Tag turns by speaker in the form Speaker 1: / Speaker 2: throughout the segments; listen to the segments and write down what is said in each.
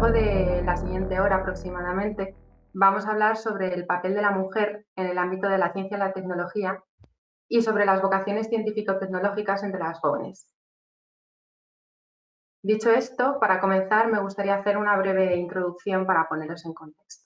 Speaker 1: largo de la siguiente hora aproximadamente vamos a hablar sobre el papel de la mujer en el ámbito de la ciencia y la tecnología y sobre las vocaciones científico-tecnológicas entre las jóvenes. Dicho esto, para comenzar me gustaría hacer una breve introducción para poneros en contexto.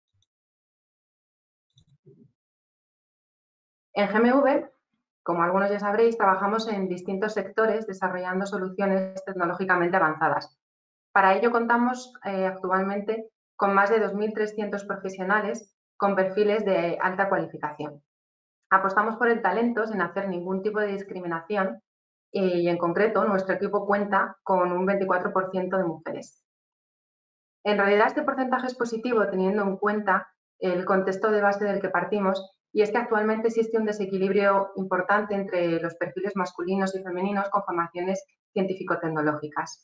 Speaker 1: En GMV, como algunos ya sabréis, trabajamos en distintos sectores desarrollando soluciones tecnológicamente avanzadas. Para ello contamos actualmente con más de 2.300 profesionales con perfiles de alta cualificación. Apostamos por el talento sin hacer ningún tipo de discriminación y, en concreto, nuestro equipo cuenta con un 24% de mujeres. En realidad, este porcentaje es positivo teniendo en cuenta el contexto de base del que partimos, y es que actualmente existe un desequilibrio importante entre los perfiles masculinos y femeninos con formaciones científico-tecnológicas.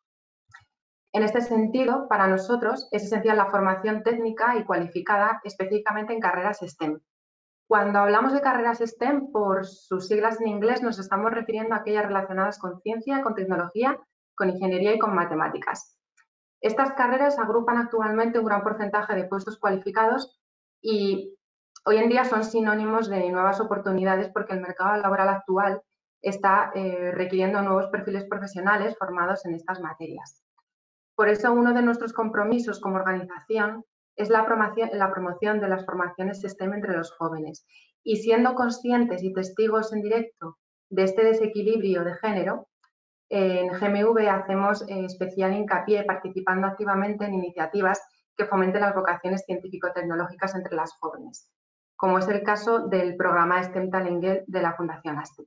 Speaker 1: En este sentido, para nosotros es esencial la formación técnica y cualificada específicamente en carreras STEM. Cuando hablamos de carreras STEM, por sus siglas en inglés, nos estamos refiriendo a aquellas relacionadas con ciencia, con tecnología, con ingeniería y con matemáticas. Estas carreras agrupan actualmente un gran porcentaje de puestos cualificados y hoy en día son sinónimos de nuevas oportunidades porque el mercado laboral actual está requiriendo nuevos perfiles profesionales formados en estas materias. Por eso, uno de nuestros compromisos como organización es la promoción de las formaciones STEM entre los jóvenes. Y siendo conscientes y testigos en directo de este desequilibrio de género, en GMV hacemos especial hincapié participando activamente en iniciativas que fomenten las vocaciones científico-tecnológicas entre las jóvenes, como es el caso del programa STEM Talent Girl de la Fundación ASTI.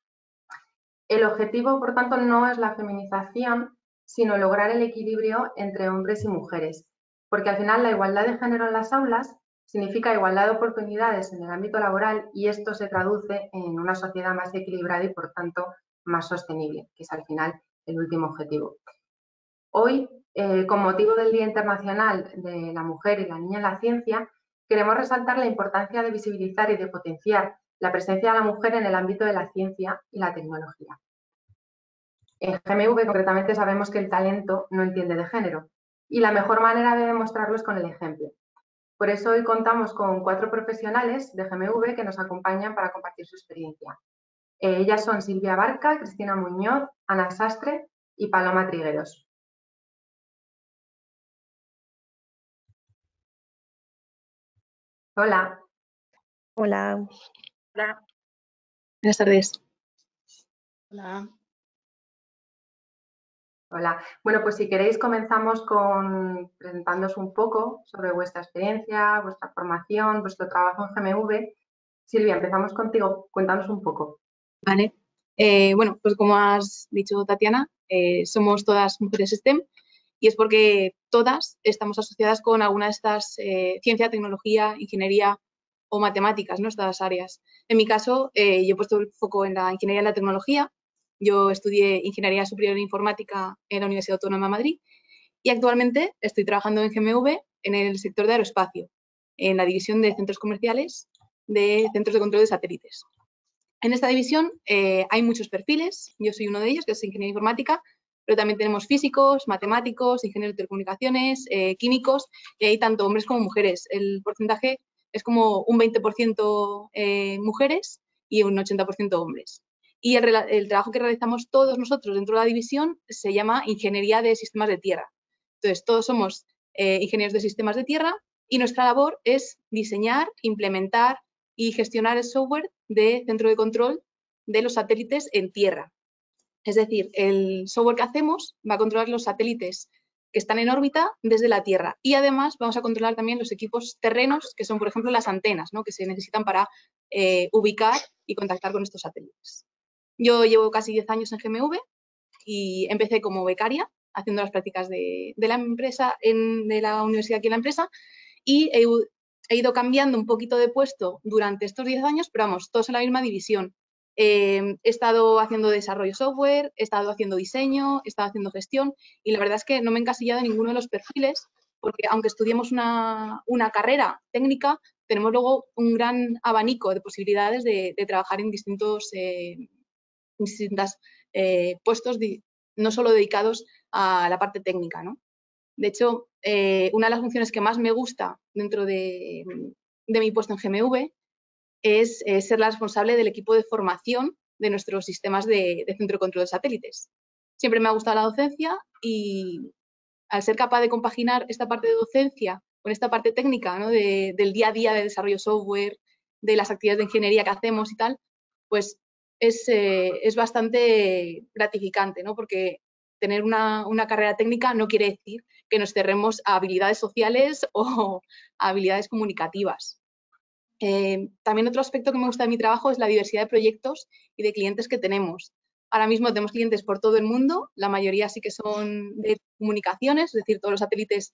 Speaker 1: El objetivo, por tanto, no es la feminización, sino lograr el equilibrio entre hombres y mujeres, porque al final la igualdad de género en las aulas significa igualdad de oportunidades en el ámbito laboral y esto se traduce en una sociedad más equilibrada y, por tanto, más sostenible, que es al final el último objetivo. Hoy, con motivo del Día Internacional de la Mujer y la Niña en la Ciencia, queremos resaltar la importancia de visibilizar y de potenciar la presencia de la mujer en el ámbito de la ciencia y la tecnología. En GMV, concretamente, sabemos que el talento no entiende de género y la mejor manera de demostrarlo es con el ejemplo. Por eso hoy contamos con 4 profesionales de GMV que nos acompañan para compartir su experiencia. Ellas son Silvia Barca, Cristina Muñoz, Ana Sastre y Paloma Trigueros. Hola.
Speaker 2: Hola.
Speaker 3: Hola.
Speaker 2: Buenas tardes.
Speaker 3: Hola.
Speaker 1: Hola. Bueno, pues si queréis comenzamos con presentándoos un poco sobre vuestra experiencia, vuestra formación, vuestro trabajo en GMV. Silvia, empezamos contigo. Cuéntanos un poco.
Speaker 2: Vale. Bueno, pues como has dicho, Tatiana, somos todas mujeres STEM y es porque todas estamos asociadas con alguna de estas ciencia, tecnología, ingeniería o matemáticas, ¿no? Estas áreas. En mi caso, yo he puesto el foco en la ingeniería y la tecnología. Yo estudié Ingeniería Superior en Informática en la Universidad Autónoma de Madrid y actualmente estoy trabajando en GMV en el sector de aeroespacio, en la división de centros comerciales de centros de control de satélites. En esta división hay muchos perfiles, yo soy uno de ellos, que es Ingeniería Informática, pero también tenemos físicos, matemáticos, ingenieros de telecomunicaciones, químicos, y hay tanto hombres como mujeres. El porcentaje es como un 20% mujeres y un 80% hombres. Y el trabajo que realizamos todos nosotros dentro de la división se llama Ingeniería de Sistemas de Tierra. Entonces, todos somos ingenieros de sistemas de tierra y nuestra labor es diseñar, implementar y gestionar el software de centro de control de los satélites en tierra. Es decir, el software que hacemos va a controlar los satélites que están en órbita desde la Tierra y además vamos a controlar también los equipos terrenos que son, por ejemplo, las antenas, ¿no? Que se necesitan para ubicar y contactar con estos satélites. Yo llevo casi 10 años en GMV y empecé como becaria haciendo las prácticas de la empresa, de la universidad aquí en la empresa, y he ido cambiando un poquito de puesto durante estos 10 años, pero vamos, todos en la misma división. He estado haciendo desarrollo software, he estado haciendo diseño, he estado haciendo gestión y la verdad es que no me he encasillado en ninguno de los perfiles porque aunque estudiemos una carrera técnica, tenemos luego un gran abanico de posibilidades de trabajar en distintos puestos no solo dedicados a la parte técnica, ¿no? De hecho, una de las funciones que más me gusta dentro de mi puesto en GMV es ser la responsable del equipo de formación de nuestros sistemas de centro de control de satélites. Siempre me ha gustado la docencia y al ser capaz de compaginar esta parte de docencia con esta parte técnica, ¿no? del día a día de desarrollo software, de las actividades de ingeniería que hacemos y tal, pues es bastante gratificante, ¿no? Porque tener una carrera técnica no quiere decir que nos cerremos a habilidades sociales o a habilidades comunicativas. También otro aspecto que me gusta de mi trabajo es la diversidad de proyectos y de clientes que tenemos. Ahora mismo tenemos clientes por todo el mundo, la mayoría sí que son de comunicaciones, es decir, todos los satélites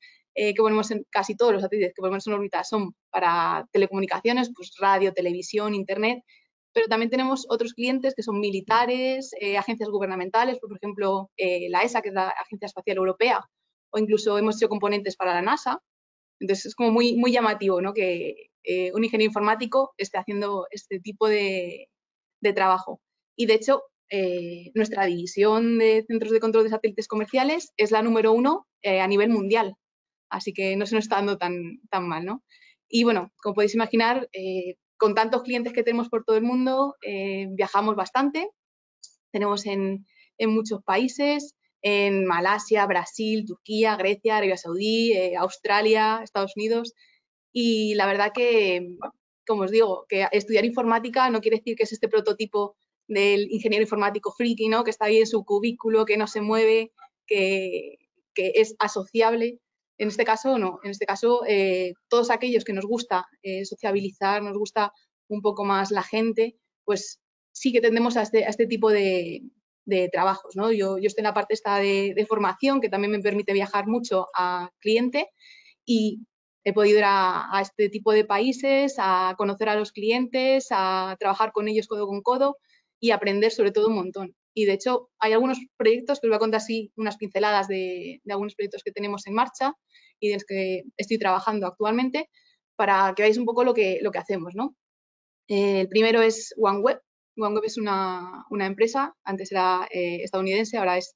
Speaker 2: casi todos los satélites que ponemos en órbita son para telecomunicaciones, pues radio, televisión, internet, pero también tenemos otros clientes que son militares, agencias gubernamentales, por ejemplo, la ESA, que es la Agencia Espacial Europea, o incluso hemos hecho componentes para la NASA. Entonces es como muy, muy llamativo, ¿no? Que un ingeniero informático esté haciendo este tipo de trabajo. Y de hecho, nuestra división de centros de control de satélites comerciales es la número 1 a nivel mundial. Así que no se nos está dando tan mal, ¿no? Y bueno, como podéis imaginar, con tantos clientes que tenemos por todo el mundo, viajamos bastante. Tenemos en muchos países, en Malasia, Brasil, Turquía, Grecia, Arabia Saudí, Australia, Estados Unidos. Y la verdad que, como os digo, que estudiar informática no quiere decir que es este prototipo del ingeniero informático friki, ¿no? Que está ahí en su cubículo, que no se mueve, que es asociable. En este caso, no. En este caso, todos aquellos que nos gusta sociabilizar, nos gusta un poco más la gente, pues sí que tendemos a este tipo de trabajos, ¿no? Yo estoy en la parte esta de formación, que también me permite viajar mucho a cliente, y he podido ir a este tipo de países, a conocer a los clientes, a trabajar con ellos codo con codo y aprender sobre todo un montón. Y de hecho hay algunos proyectos que os voy a contar así unas pinceladas de algunos proyectos que tenemos en marcha y de los que estoy trabajando actualmente para que veáis un poco lo que hacemos, ¿no? El primero es OneWeb. OneWeb es una empresa, antes era estadounidense, ahora es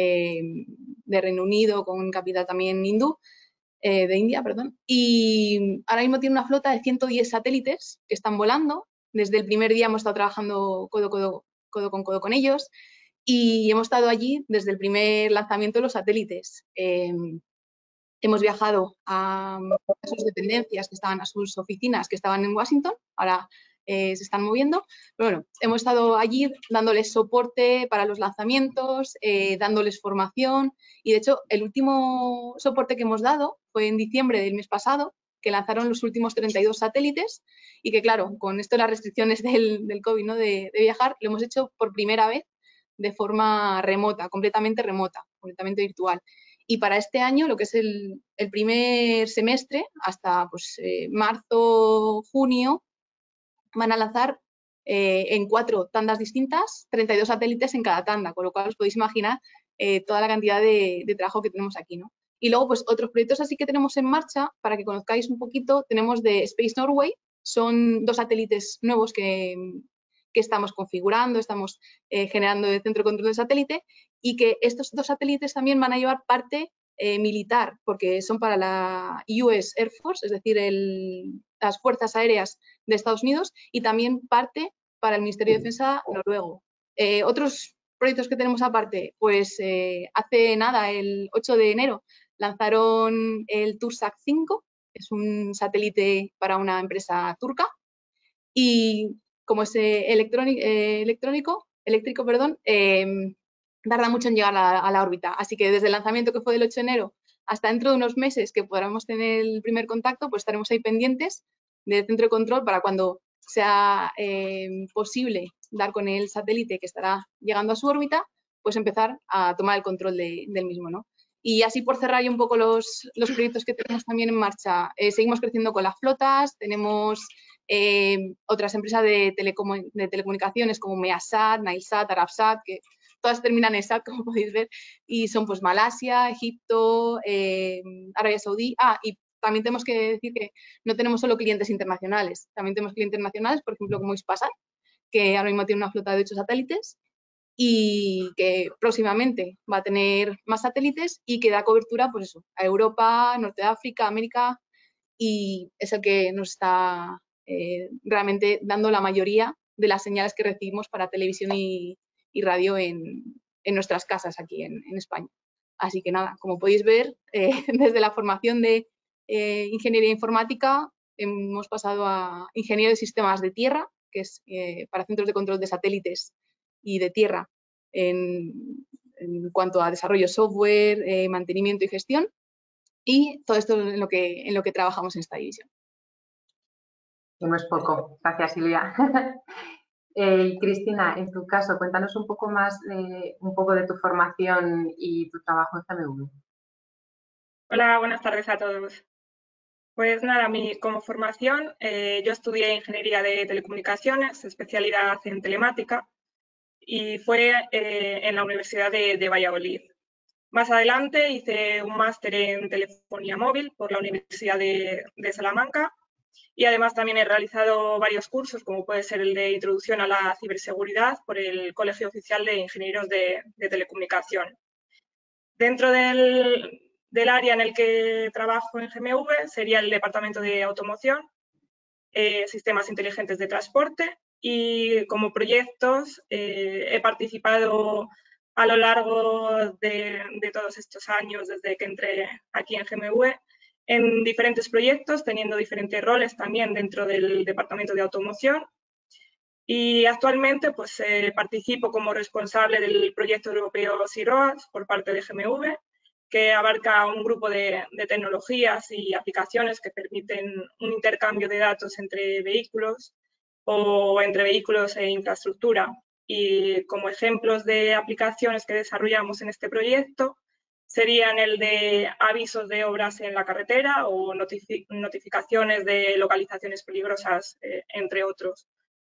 Speaker 2: de Reino Unido con capital también hindú, de India, perdón. Y ahora mismo tiene una flota de 110 satélites que están volando. Desde el primer día hemos estado trabajando codo con codo con ellos y hemos estado allí desde el primer lanzamiento de los satélites. Hemos viajado a sus dependencias que estaban, a sus oficinas que estaban en Washington, ahora se están moviendo. Pero bueno, hemos estado allí dándoles soporte para los lanzamientos, dándoles formación y de hecho el último soporte que hemos dado fue en diciembre del mes pasado, que lanzaron los últimos 32 satélites y que claro, con esto de las restricciones del COVID, ¿no? de viajar, lo hemos hecho por primera vez de forma remota, completamente virtual. Y para este año, lo que es el primer semestre, hasta pues, marzo, junio, van a lanzar en 4 tandas distintas, 32 satélites en cada tanda, con lo cual os podéis imaginar toda la cantidad de trabajo que tenemos aquí, ¿no? Y luego, pues, otros proyectos así que tenemos en marcha, para que conozcáis un poquito, tenemos de Space Norway, son 2 satélites nuevos que estamos configurando, estamos generando el centro de control de satélite, y que estos 2 satélites también van a llevar parte militar, porque son para la US Air Force, es decir, las Fuerzas Aéreas de Estados Unidos, y también parte para el Ministerio de Defensa noruego. Otros proyectos que tenemos aparte, pues hace nada, el 8 de enero, lanzaron el TurSat 5, que es un satélite para una empresa turca, y como es eléctrico, tarda mucho en llegar a la órbita. Así que desde el lanzamiento que fue del 8 de enero hasta dentro de unos meses que podamos tener el primer contacto, pues estaremos ahí pendientes del centro de control para cuando sea posible dar con el satélite que estará llegando a su órbita, pues empezar a tomar el control del mismo, ¿no? Y así por cerrar un poco los proyectos que tenemos también en marcha, seguimos creciendo con las flotas, tenemos otras empresas de telecomunicaciones como Measat, Nailsat, Arabsat, que todas terminan en SAT, como podéis ver, y son pues Malasia, Egipto, Arabia Saudí. Y también tenemos que decir que no tenemos solo clientes internacionales, también tenemos clientes nacionales, por ejemplo, como Hispasat, que ahora mismo tiene una flota de 8 satélites, y que próximamente va a tener más satélites y que da cobertura, pues eso, a Europa, Norte de África, América, y es el que nos está realmente dando la mayoría de las señales que recibimos para televisión y radio en nuestras casas aquí en España. Así que nada, como podéis ver, desde la formación de ingeniería informática hemos pasado a ingeniero de sistemas de tierra, que es para centros de control de satélites y de tierra en cuanto a desarrollo software, mantenimiento y gestión, y todo esto en lo que trabajamos en esta división.
Speaker 1: Que no es poco. Gracias, Silvia. Cristina, en tu caso, cuéntanos un poco más, un poco de tu formación y tu trabajo en CMV.
Speaker 3: Hola, buenas tardes a todos. Pues nada, como formación, yo estudié Ingeniería de Telecomunicaciones, especialidad en telemática, y fue en la Universidad de Valladolid. Más adelante hice un máster en telefonía móvil por la Universidad de Salamanca, y además también he realizado varios cursos, como puede ser el de Introducción a la Ciberseguridad por el Colegio Oficial de Ingenieros de Telecomunicación. Dentro del área en el que trabajo en GMV sería el departamento de automoción, sistemas inteligentes de transporte, y como proyectos he participado a lo largo de todos estos años desde que entré aquí en GMV en diferentes proyectos, teniendo diferentes roles también dentro del departamento de automoción. Y actualmente pues participo como responsable del proyecto europeo SIROAS por parte de GMV, que abarca un grupo de tecnologías y aplicaciones que permiten un intercambio de datos entre vehículos o entre vehículos e infraestructura. Y como ejemplos de aplicaciones que desarrollamos en este proyecto serían el de avisos de obras en la carretera o notificaciones de localizaciones peligrosas, entre otros.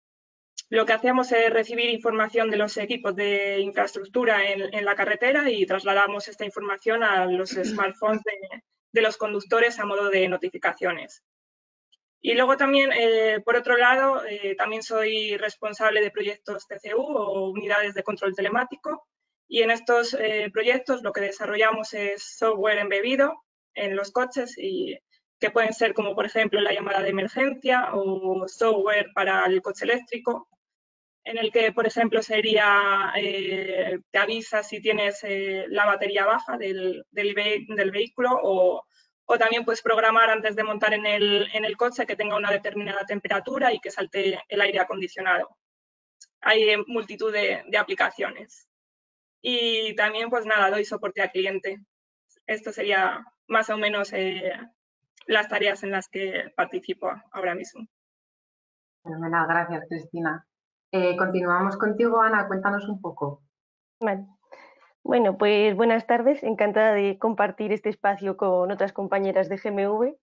Speaker 3: Lo que hacemos es recibir información de los equipos de infraestructura en la carretera y trasladamos esta información a los smartphones de los conductores a modo de notificaciones. Y luego también, por otro lado, también soy responsable de proyectos TCU o unidades de control telemático, y en estos proyectos lo que desarrollamos es software embebido en los coches, y que pueden ser como por ejemplo la llamada de emergencia o software para el coche eléctrico, en el que, por ejemplo, sería, te avisa si tienes la batería baja del vehículo, o también puedes programar antes de montar en el coche que tenga una determinada temperatura y que salte el aire acondicionado. Hay multitud de aplicaciones. Y también, pues nada, doy soporte al cliente. Esto sería más o menos las tareas en las que participo ahora mismo.
Speaker 1: Fenomenal, gracias, Cristina. Continuamos contigo, Ana, cuéntanos un poco.
Speaker 4: Vale. Bueno, pues buenas tardes, encantada de compartir este espacio con otras compañeras de GMV.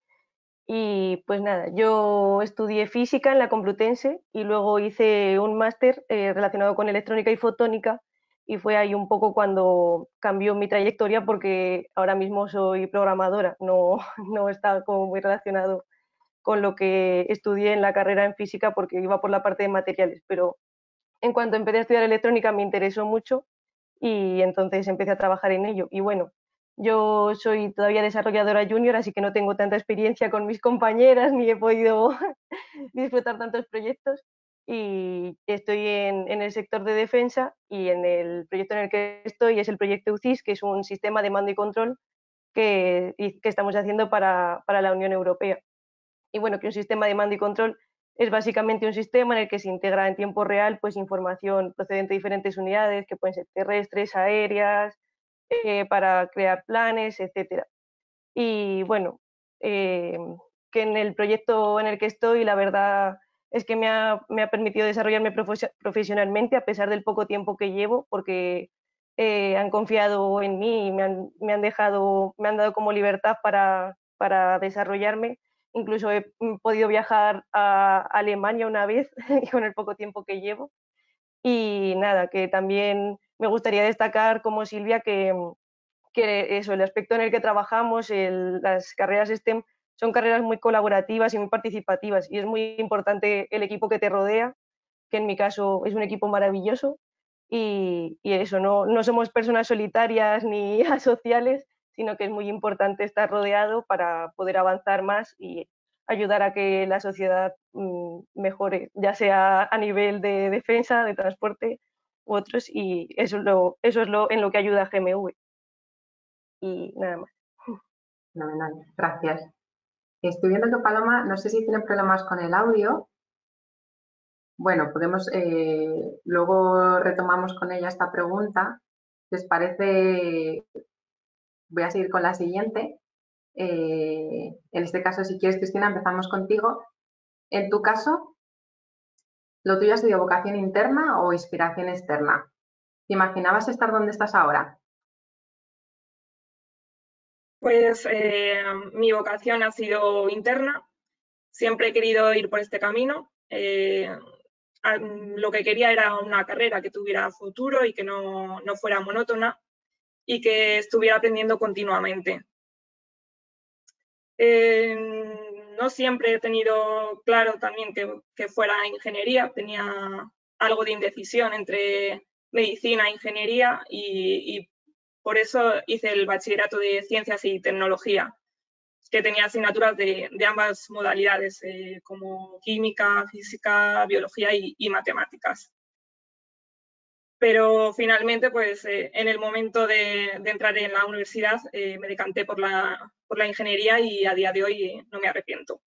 Speaker 4: Y pues nada, yo estudié física en la Complutense y luego hice un máster relacionado con electrónica y fotónica, y fue ahí un poco cuando cambió mi trayectoria, porque ahora mismo soy programadora, no, no está como muy relacionado con lo que estudié en la carrera en física, porque iba por la parte de materiales, pero en cuanto empecé a estudiar electrónica me interesó mucho y entonces empecé a trabajar en ello. Y bueno, yo soy todavía desarrolladora junior, así que no tengo tanta experiencia con mis compañeras ni he podido disfrutar tantos proyectos, y estoy en el sector de defensa, y en el proyecto en el que estoy es el proyecto UCIS, que es un sistema de mando y control que estamos haciendo para la Unión Europea. Y bueno, que un sistema de mando y control es básicamente un sistema en el que se integra en tiempo real pues información procedente de diferentes unidades, que pueden ser terrestres, aéreas, para crear planes, etcétera. Y bueno, que en el proyecto en el que estoy, la verdad es que me ha permitido desarrollarme profesionalmente a pesar del poco tiempo que llevo, porque han confiado en mí y me han dado como libertad para desarrollarme. Incluso he podido viajar a Alemania una vez con el poco tiempo que llevo. Y nada, que también me gustaría destacar, como Silvia, que eso, el aspecto en el que trabajamos, las carreras STEM, son carreras muy colaborativas y muy participativas, y es muy importante el equipo que te rodea, que en mi caso es un equipo maravilloso, y eso, no somos personas solitarias ni asociales, sino que es muy importante estar rodeado para poder avanzar más y ayudar a que la sociedad mejore, ya sea a nivel de defensa, de transporte u otros, y eso es lo en lo que ayuda a GMV. Y nada más.
Speaker 1: Fenomenal, gracias. Estoy viendo que Paloma, no sé si tiene problemas con el audio. Bueno, podemos, luego retomamos con ella esta pregunta. ¿Les parece? Voy a seguir con la siguiente. En este caso, si quieres, Cristina, empezamos contigo. En tu caso, ¿lo tuyo ha sido vocación interna o inspiración externa? ¿Te imaginabas estar donde estás ahora?
Speaker 3: Pues mi vocación ha sido interna. Siempre he querido ir por este camino. Lo que quería era una carrera que tuviera futuro y que no fuera monótona y que estuviera aprendiendo continuamente. No siempre he tenido claro también que fuera ingeniería. Tenía algo de indecisión entre medicina e ingeniería y por eso hice el bachillerato de ciencias y tecnología, que tenía asignaturas de ambas modalidades, como química, física, biología y matemáticas. Pero finalmente, pues en el momento de entrar en la universidad, me decanté por la ingeniería y a día de hoy no me arrepiento.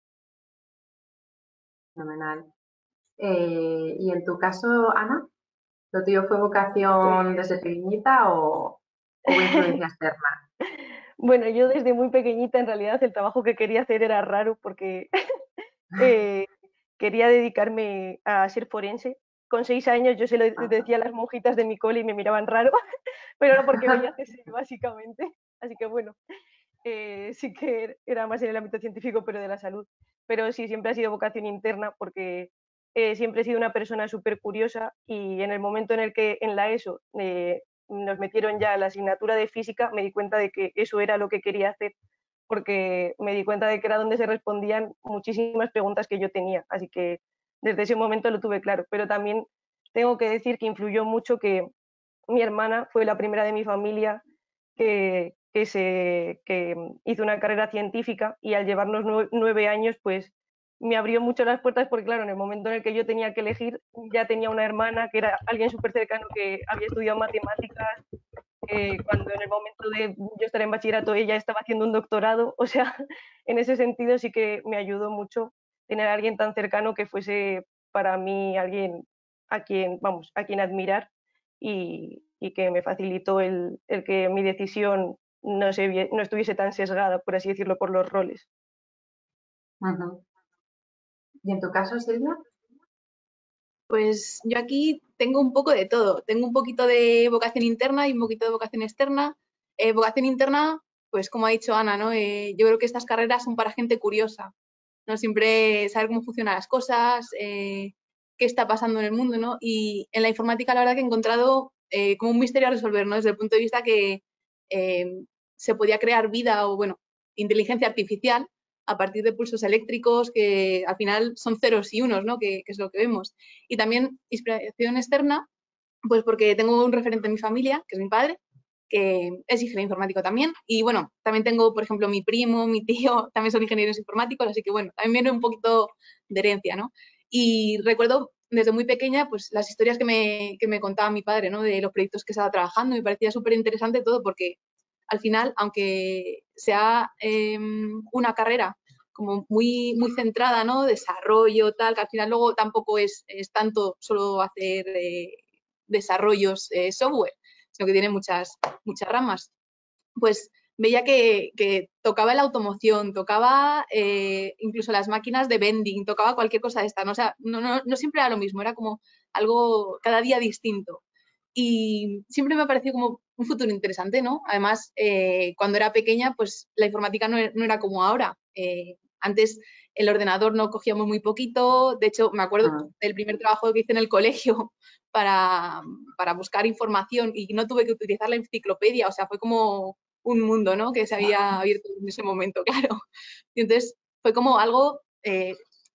Speaker 1: Fenomenal. ¿Y en tu caso, Ana? ¿Lo tuyo fue vocación desde pequeñita o hubo influencia externa?
Speaker 4: Bueno, yo desde muy pequeñita en realidad el trabajo que quería hacer era raro porque quería dedicarme a ser forense. Con 6 años yo se lo decía a las monjitas de mi cole y me miraban raro, pero era porque veía CSI básicamente. Así que bueno, sí que era más en el ámbito científico, pero de la salud. Pero sí, siempre ha sido vocación interna porque siempre he sido una persona súper curiosa y en el momento en el que en la ESO nos metieron ya la asignatura de física, me di cuenta de que eso era lo que quería hacer, porque me di cuenta de que era donde se respondían muchísimas preguntas que yo tenía. Así que desde ese momento lo tuve claro. Pero también tengo que decir que influyó mucho que mi hermana fue la primera de mi familia que hizo una carrera científica y al llevarnos 9 años, pues me abrió mucho las puertas porque, claro, en el momento en el que yo tenía que elegir, ya tenía una hermana que era alguien súper cercano que había estudiado matemáticas, cuando en el momento de yo estar en bachillerato ella estaba haciendo un doctorado, o sea, en ese sentido sí que me ayudó mucho tener a alguien tan cercano que fuese para mí alguien a quien admirar y que me facilitó el que mi decisión no estuviese tan sesgada, por así decirlo, por los roles.
Speaker 1: ¿Y en tu caso, Silvia?
Speaker 2: Pues yo aquí tengo un poco de todo. Tengo un poquito de vocación interna y un poquito de vocación externa. Vocación interna, pues como ha dicho Ana, ¿no? Yo creo que estas carreras son para gente curiosa, ¿no? Siempre saber cómo funcionan las cosas, qué está pasando en el mundo, ¿no? Y en la informática la verdad que he encontrado como un misterio a resolver, ¿no? Desde el punto de vista que se podía crear vida o, bueno, inteligencia artificial a partir de pulsos eléctricos que al final son ceros y unos, ¿no? Que es lo que vemos. Y también inspiración externa, pues porque tengo un referente en mi familia, que es mi padre, que es ingeniero informático también. Y bueno, también tengo, por ejemplo, mi primo, mi tío, también son ingenieros informáticos, así que bueno, también viene un poquito de herencia, ¿no? Y recuerdo desde muy pequeña, pues las historias que me contaba mi padre, ¿no? De los proyectos que estaba trabajando, me parecía súper interesante todo porque al final, aunque sea una carrera como muy, muy centrada, ¿no? Desarrollo, tal, que al final luego tampoco es tanto solo hacer desarrollos software, sino que tiene muchas ramas. Pues veía que tocaba la automoción, tocaba incluso las máquinas de vending, tocaba cualquier cosa de esta, ¿no? O sea, no siempre era lo mismo, era como algo cada día distinto. Y siempre me ha parecido como un futuro interesante, ¿no? Además, cuando era pequeña, pues la informática no era como ahora. Antes el ordenador no cogíamos muy poquito, de hecho, me acuerdo del primer trabajo que hice en el colegio para buscar información y no tuve que utilizar la enciclopedia, o sea, fue como un mundo, ¿no? Que se había abierto en ese momento, claro. Y entonces fue como algo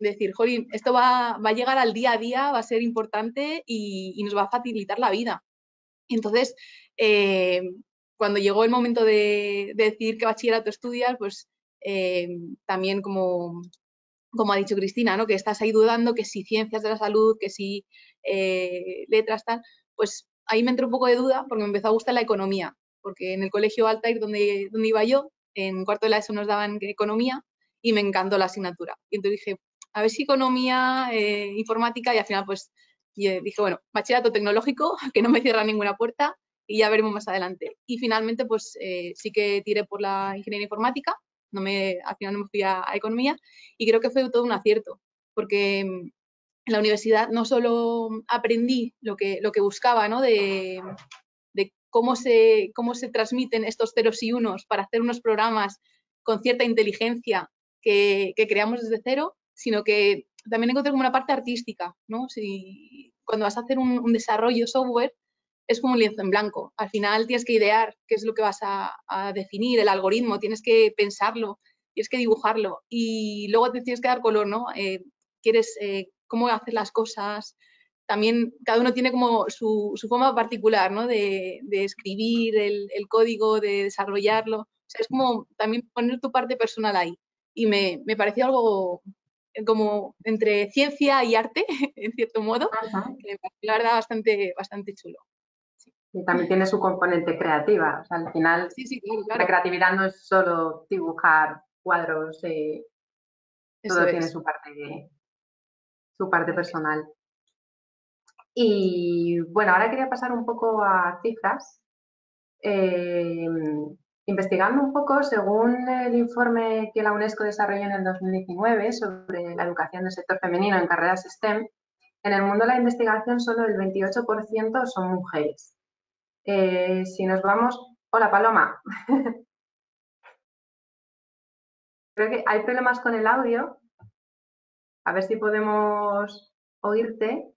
Speaker 2: decir, jolín, esto va a llegar al día a día, va a ser importante y nos va a facilitar la vida. Entonces, cuando llegó el momento de decidir qué bachillerato estudiar, pues también como ha dicho Cristina, ¿no? Que estás ahí dudando que si ciencias de la salud, que si letras, tal, pues ahí me entró un poco de duda porque me empezó a gustar la economía, porque en el colegio Altair donde iba yo, en cuarto de la ESO nos daban economía y me encantó la asignatura. Y entonces dije, a ver si economía, informática, y al final pues dije, bueno, bachillerato tecnológico, que no me cierra ninguna puerta y ya veremos más adelante. Y finalmente pues sí que tiré por la ingeniería informática, al final no me fui a economía, y creo que fue todo un acierto, porque en la universidad no solo aprendí lo que buscaba, ¿no? de cómo se transmiten estos ceros y unos para hacer unos programas con cierta inteligencia que creamos desde cero, sino que también encontré como una parte artística, ¿no? Cuando vas a hacer un desarrollo software, es como un lienzo en blanco. Al final tienes que idear qué es lo que vas a definir, el algoritmo, tienes que pensarlo, tienes que dibujarlo y luego te tienes que dar color, ¿no? Cómo hacer las cosas. También cada uno tiene como su forma particular, ¿no? De escribir el código, de desarrollarlo. O sea, es como también poner tu parte personal ahí. Y me pareció algo como entre ciencia y arte, en cierto modo, que me pareció la verdad bastante chulo. Sí.
Speaker 1: Y también tiene su componente creativa. O sea, al final,
Speaker 2: Sí, claro.
Speaker 1: la creatividad no es solo dibujar cuadros, todo tiene su parte personal. Y bueno, ahora quería pasar un poco a cifras. Investigando un poco, según el informe que la UNESCO desarrolló en el 2019 sobre la educación del sector femenino en carreras STEM, en el mundo de la investigación solo el 28% son mujeres. Si nos vamos... Hola, Paloma. Creo que hay problemas con el audio. A ver si podemos oírte.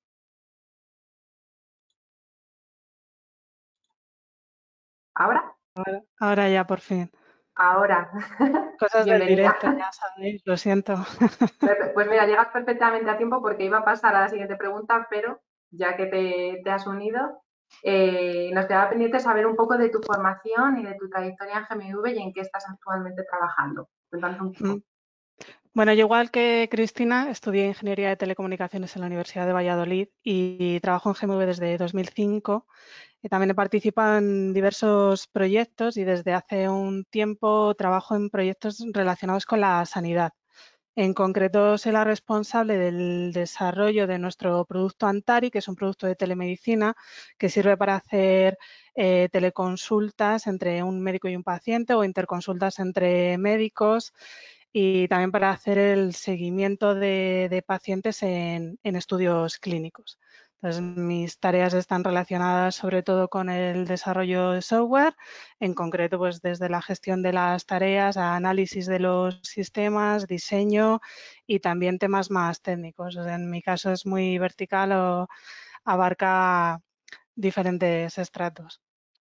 Speaker 1: ¿Ahora?
Speaker 5: Ahora ya, por fin.
Speaker 1: Ahora.
Speaker 5: Cosas del
Speaker 1: Bienvenida.
Speaker 5: directo, ya sabéis, lo siento.
Speaker 1: Pues mira, llegas perfectamente a tiempo porque iba a pasar a la siguiente pregunta, pero ya que te has unido, nos quedaba pendiente saber un poco de tu formación y de tu trayectoria en GMV y en qué estás actualmente trabajando. Cuéntanos un poco.
Speaker 5: Bueno, yo igual que Cristina, estudié Ingeniería de Telecomunicaciones en la Universidad de Valladolid y trabajo en GMV desde 2005. Y también he participado en diversos proyectos y desde hace un tiempo trabajo en proyectos relacionados con la sanidad. En concreto, soy la responsable del desarrollo de nuestro producto Antari, que es un producto de telemedicina que sirve para hacer teleconsultas entre un médico y un paciente o interconsultas entre médicos y también para hacer el seguimiento de pacientes en estudios clínicos. Entonces, mis tareas están relacionadas sobre todo con el desarrollo de software, en concreto pues desde la gestión de las tareas a análisis de los sistemas, diseño y también temas más técnicos. O sea, en mi caso es muy vertical o abarca diferentes estratos.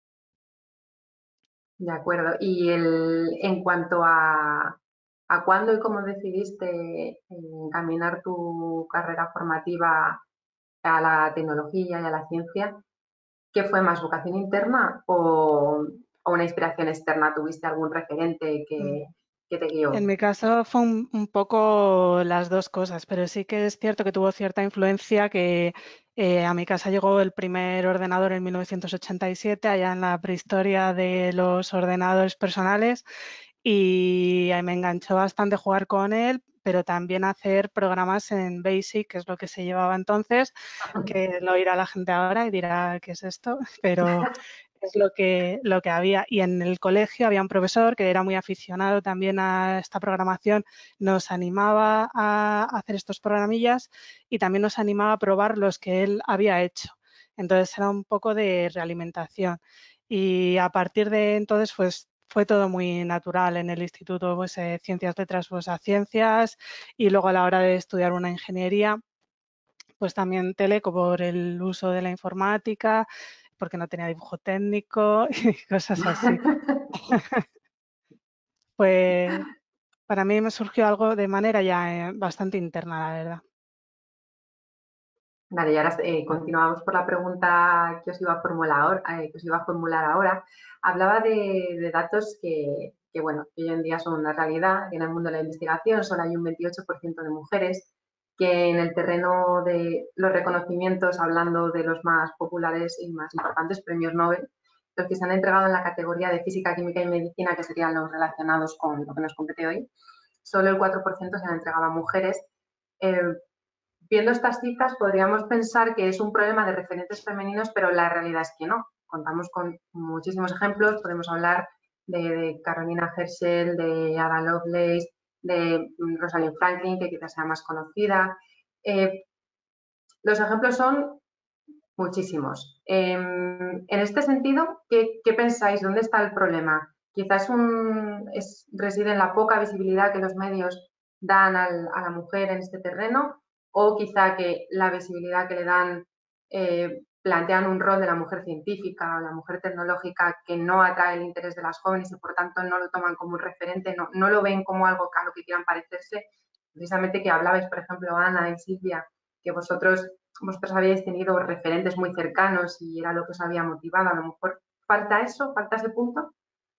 Speaker 1: De acuerdo. Y en cuanto a cuándo y cómo decidiste encaminar tu carrera formativa a la tecnología y a la ciencia, ¿qué fue más, vocación interna o una inspiración externa? ¿Tuviste algún referente que te guió?
Speaker 5: En mi caso fue un poco las dos cosas, pero sí que es cierto que tuvo cierta influencia que a mi casa llegó el primer ordenador en 1987, allá en la prehistoria de los ordenadores personales, y ahí me enganchó bastante jugar con él, pero también hacer programas en BASIC, que es lo que se llevaba entonces, que lo oirá la gente ahora y dirá, ¿qué es esto? Pero es lo que había. Y en el colegio había un profesor que era muy aficionado también a esta programación, nos animaba a hacer estos programillas y también nos animaba a probar los que él había hecho. Entonces era un poco de realimentación. Y a partir de entonces, pues fue todo muy natural en el instituto, pues ciencias, letras, pues a ciencias, y luego a la hora de estudiar una ingeniería, pues también teleco por el uso de la informática, porque no tenía dibujo técnico y cosas así. Pues para mí me surgió algo de manera ya bastante interna, la verdad.
Speaker 1: Vale, y ahora continuamos por la pregunta que os iba a formular ahora. Hablaba de datos bueno, que hoy en día son una realidad. En el mundo de la investigación solo hay un 28% de mujeres, que en el terreno de los reconocimientos, hablando de los más populares y más importantes premios Nobel, los que se han entregado en la categoría de física, química y medicina, que serían los relacionados con lo que nos compete hoy, solo el 4% se han entregado a mujeres. Viendo estas cifras, podríamos pensar que es un problema de referentes femeninos, pero la realidad es que no. Contamos con muchísimos ejemplos. Podemos hablar de Carolina Herschel, de Ada Lovelace, de Rosalind Franklin, que quizás sea más conocida. Los ejemplos son muchísimos. En este sentido, ¿qué pensáis? ¿Dónde está el problema? Quizás reside en la poca visibilidad que los medios dan a la mujer en este terreno, o quizá que la visibilidad que le dan plantean un rol de la mujer científica o la mujer tecnológica que no atrae el interés de las jóvenes y por tanto no lo toman como un referente, no lo ven como algo a lo que quieran parecerse. Precisamente que hablabais, por ejemplo, Ana y Silvia, que vosotros habíais tenido referentes muy cercanos y era lo que os había motivado. A lo mejor falta eso, falta ese punto.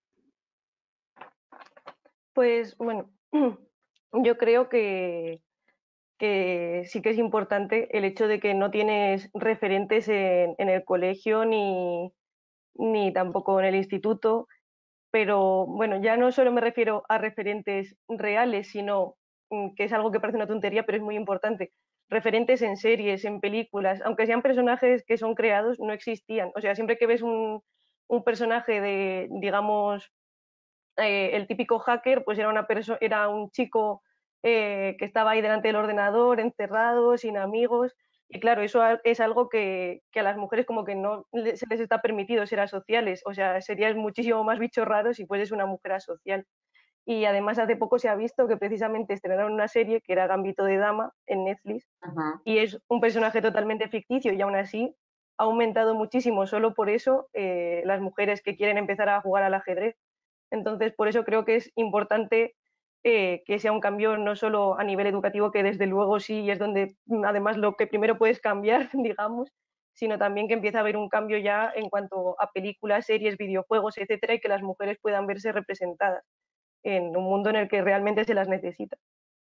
Speaker 4: Pues bueno, yo creo que sí que es importante el hecho de que no tienes referentes en el colegio ni tampoco en el instituto, pero bueno, ya no solo me refiero a referentes reales, sino que es algo que parece una tontería, pero es muy importante. Referentes en series, en películas, aunque sean personajes que son creados, no existían. O sea, siempre que ves un personaje de, digamos, el típico hacker, pues era un chico que estaba ahí delante del ordenador, encerrado, sin amigos. Y claro, eso es algo que a las mujeres como que no se les está permitido ser asociales. O sea, serías muchísimo más bicho raro si fueses una mujer asocial. Y además hace poco se ha visto que precisamente estrenaron una serie que era Gambito de Dama en Netflix, y es un personaje totalmente ficticio y aún así ha aumentado muchísimo solo por eso las mujeres que quieren empezar a jugar al ajedrez. Entonces, por eso creo que es importante que sea un cambio no solo a nivel educativo, que desde luego sí, y es donde además lo que primero puedes cambiar, digamos, sino también que empiece a haber un cambio ya en cuanto a películas, series, videojuegos, etcétera, y que las mujeres puedan verse representadas en un mundo en el que realmente se las necesita.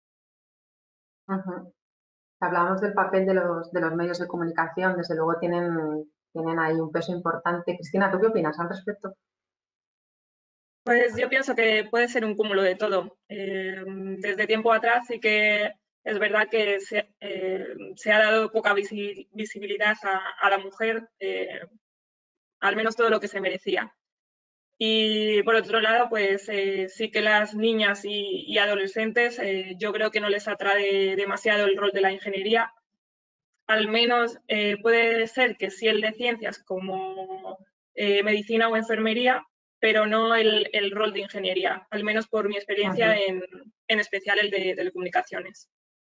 Speaker 1: Hablábamos del papel de los medios de comunicación, desde luego tienen ahí un peso importante. Cristina, ¿tú qué opinas al respecto?
Speaker 3: Pues yo pienso que puede ser un cúmulo de todo. Desde tiempo atrás sí que es verdad que se ha dado poca visibilidad a la mujer, al menos todo lo que se merecía. Y por otro lado, pues sí que las niñas y adolescentes yo creo que no les atrae demasiado el rol de la ingeniería. Al menos puede ser que sí el de ciencias como medicina o enfermería, pero no el rol de ingeniería, al menos por mi experiencia en especial el de telecomunicaciones.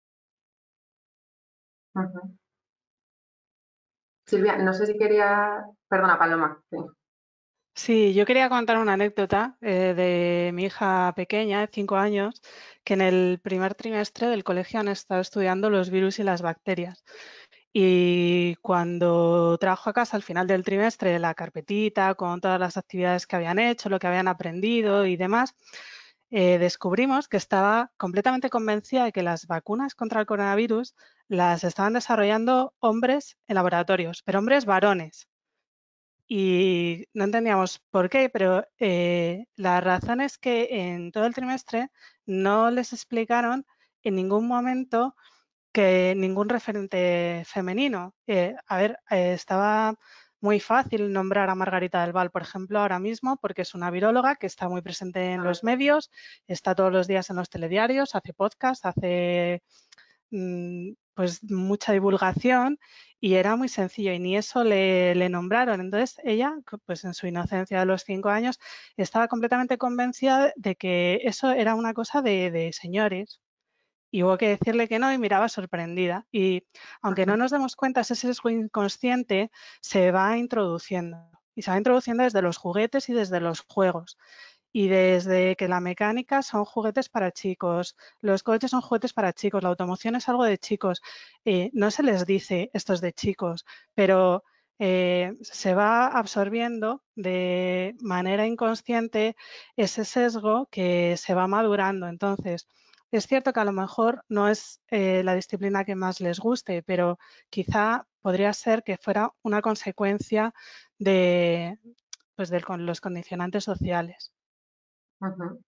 Speaker 1: Silvia, no sé si quería... Perdona, Paloma. Sí.
Speaker 5: Sí, yo quería contar una anécdota de mi hija pequeña, de 5 años, que en el primer trimestre del colegio han estado estudiando los virus y las bacterias. Y cuando trajo a casa al final del trimestre la carpetita con todas las actividades que habían hecho, lo que habían aprendido y demás, descubrimos que estaba completamente convencida de que las vacunas contra el coronavirus las estaban desarrollando hombres en laboratorios, pero hombres varones. Y no entendíamos por qué, pero la razón es que en todo el trimestre no les explicaron en ningún momento que ningún referente femenino. Estaba muy fácil nombrar a Margarita del Val, por ejemplo, ahora mismo, porque es una viróloga que está muy presente en los medios, está todos los días en los telediarios, hace podcast, hace pues mucha divulgación y era muy sencillo y ni eso le nombraron. Entonces ella, pues en su inocencia de los 5 años, estaba completamente convencida de que eso era una cosa de señores. Y hubo que decirle que no y miraba sorprendida. Y aunque no nos demos cuenta, ese sesgo inconsciente se va introduciendo. Y se va introduciendo desde los juguetes y desde los juegos. Y desde que la mecánica son juguetes para chicos, los coches son juguetes para chicos, la automoción es algo de chicos. No se les dice esto es de chicos, pero se va absorbiendo de manera inconsciente ese sesgo que se va madurando. Entonces, es cierto que a lo mejor no es la disciplina que más les guste, pero quizá podría ser que fuera una consecuencia de, pues, con los condicionantes sociales.
Speaker 1: Ujú.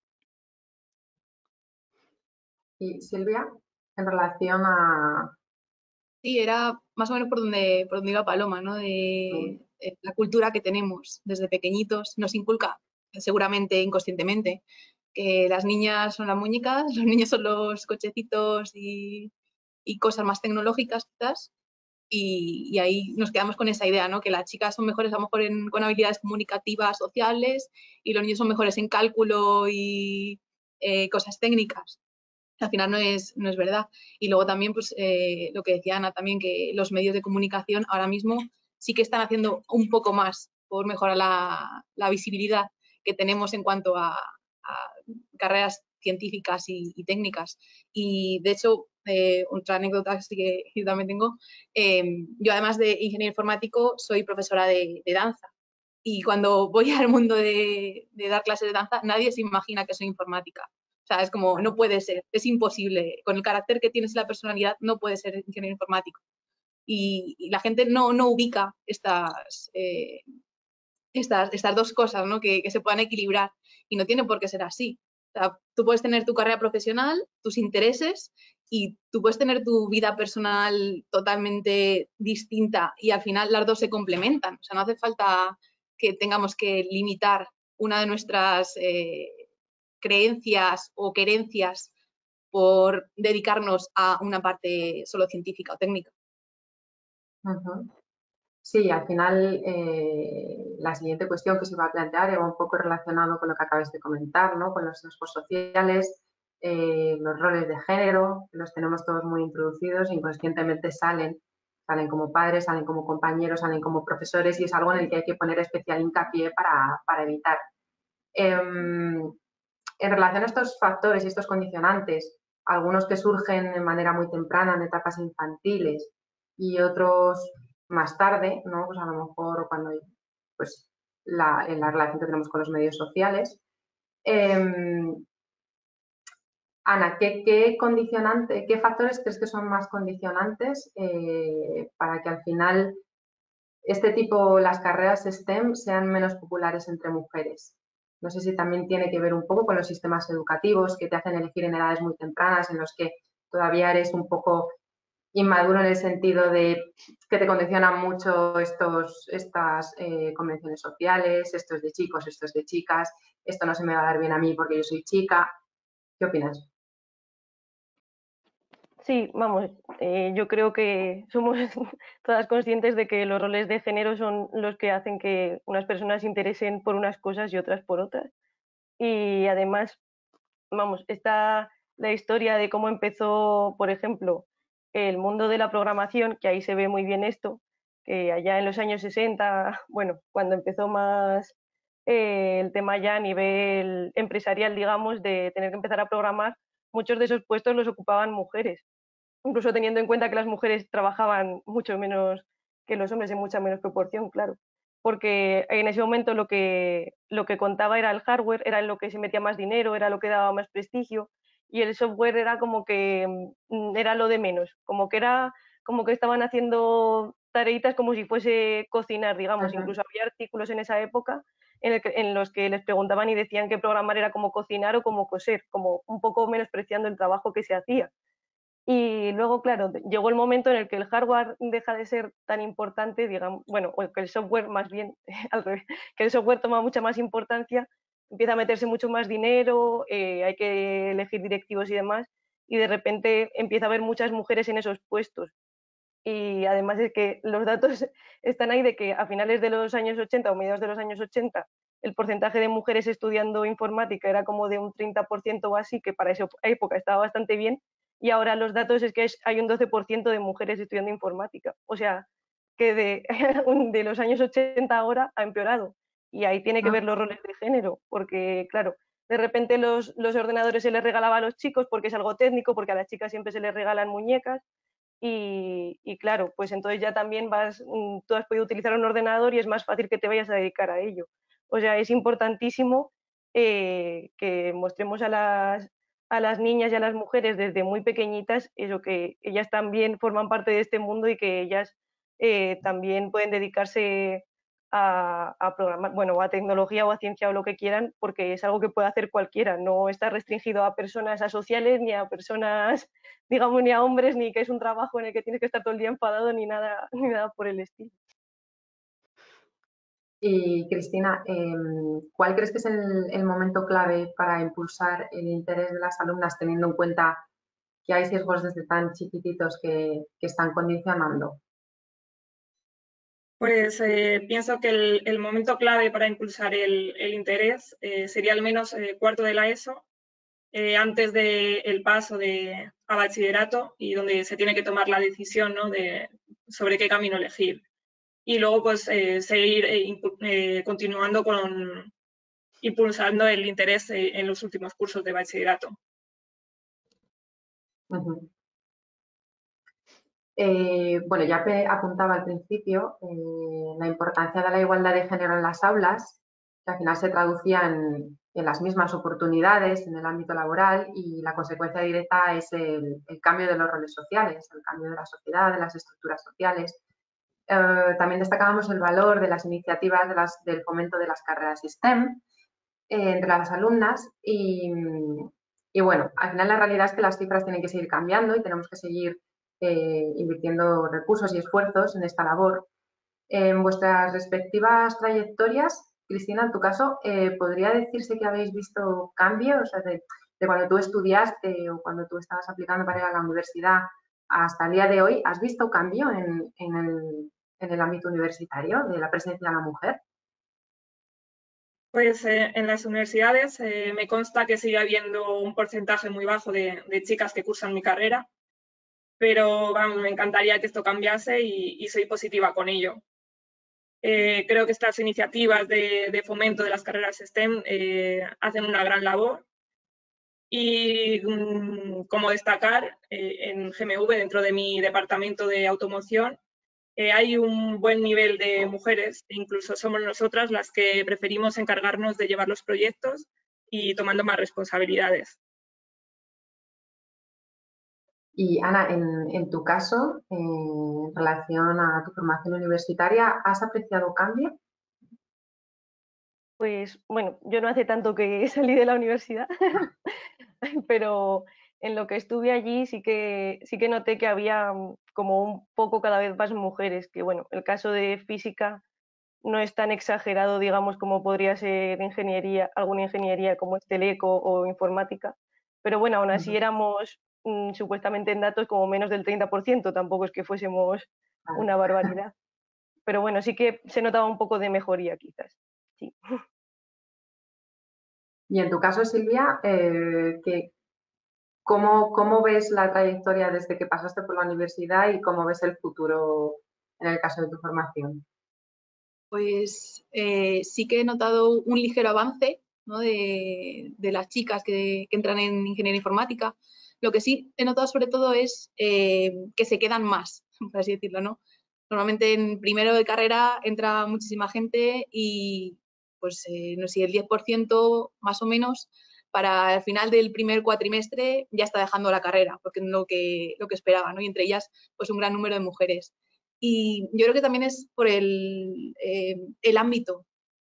Speaker 1: Y Silvia, en relación a...
Speaker 2: Sí, era más o menos por donde iba Paloma, ¿no? De la cultura que tenemos desde pequeñitos, nos inculca, seguramente inconscientemente, que las niñas son las muñecas, los niños son los cochecitos y cosas más tecnológicas quizás, y ahí nos quedamos con esa idea, ¿no? Que las chicas son mejores a lo mejor con habilidades comunicativas, sociales, y los niños son mejores en cálculo y cosas técnicas. Al final no es verdad. Y luego también, pues, lo que decía Ana también, que los medios de comunicación ahora mismo sí que están haciendo un poco más por mejorar la visibilidad que tenemos en cuanto a carreras científicas y técnicas. Y, de hecho, otra anécdota que yo también tengo, yo además de ingeniero informático soy profesora de danza. Y cuando voy al mundo de dar clases de danza, nadie se imagina que soy informática. O sea, es como, no puede ser, es imposible. Con el carácter que tienes y la personalidad, no puede ser ingeniero informático. Y la gente no ubica estas dos cosas, ¿no? Que se puedan equilibrar. Y no tiene por qué ser así. O sea, tú puedes tener tu carrera profesional, tus intereses, y tú puedes tener tu vida personal totalmente distinta y al final las dos se complementan. O sea, no hace falta que tengamos que limitar una de nuestras creencias o querencias por dedicarnos a una parte solo científica o técnica.
Speaker 1: Ujú. Sí, al final la siguiente cuestión que se va a plantear era un poco relacionado con lo que acabas de comentar, ¿no? Con los sesgos sociales, los roles de género, que los tenemos todos muy introducidos, inconscientemente salen como padres, salen como compañeros, salen como profesores y es algo en el que hay que poner especial hincapié para evitar. En relación a estos factores y estos condicionantes, algunos que surgen de manera muy temprana en etapas infantiles y otros más tarde, ¿no? Pues a lo mejor cuando pues en la relación que tenemos con los medios sociales. Ana, ¿qué factores crees que son más condicionantes para que al final las carreras STEM sean menos populares entre mujeres? No sé si también tiene que ver un poco con los sistemas educativos que te hacen elegir en edades muy tempranas, en los que todavía eres un poco inmaduro en el sentido de que te condicionan mucho estas convenciones sociales, esto es de chicos, esto es de chicas, esto no se me va a dar bien a mí porque yo soy chica. ¿Qué opinas?
Speaker 4: Sí, vamos, yo creo que somos todas conscientes de que los roles de género son los que hacen que unas personas se interesen por unas cosas y otras por otras. Y además, vamos, está la historia de cómo empezó, por ejemplo, el mundo de la programación, que ahí se ve muy bien esto, que allá en los años 60, bueno, cuando empezó más el tema ya a nivel empresarial, digamos, de tener que empezar a programar, muchos de esos puestos los ocupaban mujeres, incluso teniendo en cuenta que las mujeres trabajaban mucho menos que los hombres en mucha menos proporción, claro, porque en ese momento lo que contaba era el hardware, era en lo que se metía más dinero, era lo que daba más prestigio, y el software era como que era lo de menos, como que estaban haciendo tareitas como si fuese cocinar, digamos.
Speaker 1: Ajá.
Speaker 4: Incluso había artículos en esa época en los que les preguntaban y decían que programar era como cocinar o como coser, como un poco menospreciando el trabajo que se hacía. Y luego, claro, llegó el momento en el que el hardware deja de ser tan importante, digamos, bueno, o que el software más bien, al revés, que el software toma mucha más importancia, empieza a meterse mucho más dinero, hay que elegir directivos y demás, y de repente empieza a haber muchas mujeres en esos puestos. Y además es que los datos están ahí de que a finales de los años 80 o mediados de los años 80 el porcentaje de mujeres estudiando informática era como de un 30% o así, que para esa época estaba bastante bien, y ahora los datos es que hay un 12% de mujeres estudiando informática. O sea, que de, de los años 80 ahora ha empeorado. Y ahí tiene que ver los roles de género, porque claro, de repente los ordenadores se les regalaba a los chicos porque es algo técnico, porque a las chicas siempre se les regalan muñecas. Y claro, pues entonces ya también tú has podido utilizar un ordenador y es más fácil que te vayas a dedicar a ello. O sea, es importantísimo que mostremos a las niñas y a las mujeres desde muy pequeñitas eso, que ellas también forman parte de este mundo y que ellas también pueden dedicarse a programar, bueno, a tecnología o a ciencia o lo que quieran, porque es algo que puede hacer cualquiera, no está restringido a personas asociales ni a personas, digamos, ni a hombres, ni que es un trabajo en el que tienes que estar todo el día enfadado, ni nada, ni nada por el estilo.
Speaker 1: Y Cristina, ¿cuál crees que es el momento clave para impulsar el interés de las alumnas, teniendo en cuenta que hay sesgos desde tan chiquititos que están condicionando?
Speaker 3: Pues pienso que el momento clave para impulsar el interés sería al menos cuarto de la ESO, antes del paso a bachillerato, y donde se tiene que tomar la decisión, ¿no?, sobre qué camino elegir. Y luego pues seguir continuando impulsando el interés en los últimos cursos de bachillerato.
Speaker 1: Uh-huh. Bueno, ya apuntaba al principio la importancia de la igualdad de género en las aulas, que al final se traducía en las mismas oportunidades en el ámbito laboral, y la consecuencia directa es el cambio de los roles sociales, el cambio de la sociedad, de las estructuras sociales. También destacábamos el valor de las iniciativas del fomento de las carreras STEM entre las alumnas y bueno, al final la realidad es que las cifras tienen que seguir cambiando y tenemos que seguir invirtiendo recursos y esfuerzos en esta labor. En vuestras respectivas trayectorias, Cristina, en tu caso, ¿podría decirse que habéis visto cambios? O sea, de cuando tú estudiaste o cuando tú estabas aplicando para ir a la universidad hasta el día de hoy, ¿has visto cambio en el ámbito universitario de la presencia de la mujer?
Speaker 3: Pues en las universidades me consta que sigue habiendo un porcentaje muy bajo de chicas que cursan mi carrera, pero vamos, me encantaría que esto cambiase y soy positiva con ello. Creo que estas iniciativas de fomento de las carreras STEM hacen una gran labor. Y como destacar, en GMV, dentro de mi departamento de automoción, hay un buen nivel de mujeres, e incluso somos nosotras las que preferimos encargarnos de llevar los proyectos y tomando más responsabilidades.
Speaker 1: Y Ana, en tu caso, en relación a tu formación universitaria, ¿has apreciado cambio?
Speaker 4: Pues bueno, yo no hace tanto que salí de la universidad, pero en lo que estuve allí sí que noté que había como un poco cada vez más mujeres, que bueno, el caso de física no es tan exagerado, digamos, como podría ser ingeniería, alguna ingeniería como es teleco o informática, pero bueno, aún así éramos supuestamente en datos como menos del 30%, tampoco es que fuésemos una barbaridad, pero bueno, sí que se notaba un poco de mejoría quizás, sí.
Speaker 1: Y en tu caso, Silvia, ¿cómo ves la trayectoria desde que pasaste por la universidad y cómo ves el futuro en el caso de tu formación?
Speaker 2: Pues sí que he notado un ligero avance, ¿no?, de las chicas que entran en ingeniería informática. Lo que sí he notado sobre todo es que se quedan más, por así decirlo, ¿no? Normalmente en primero de carrera entra muchísima gente y pues no sé, el 10% más o menos para el final del primer cuatrimestre ya está dejando la carrera, porque es lo que esperaba, ¿no? Y entre ellas pues un gran número de mujeres. Y yo creo que también es por el ámbito,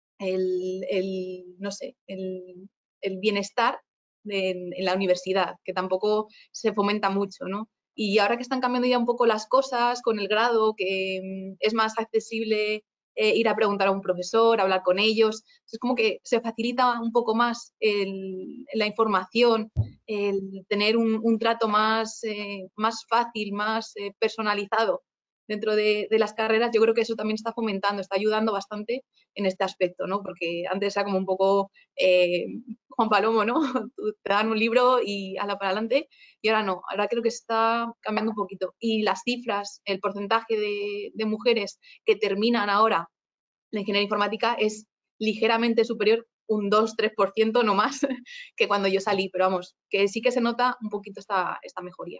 Speaker 2: no sé, el bienestar en la universidad, que tampoco se fomenta mucho, ¿no? Y ahora que están cambiando ya un poco las cosas con el grado, que es más accesible ir a preguntar a un profesor, hablar con ellos, es como que se facilita un poco más la información, el tener un trato más fácil, más personalizado dentro de las carreras. Yo creo que eso también está fomentando, está ayudando bastante en este aspecto, ¿no? Porque antes era como un poco Juan Palomo, ¿no? Te dan un libro y ala para adelante, y ahora no, ahora creo que está cambiando un poquito. Y las cifras, el porcentaje de mujeres que terminan ahora la ingeniería informática es ligeramente superior, un 2-3%, no más, que cuando yo salí, pero vamos, que sí que se nota un poquito esta mejoría.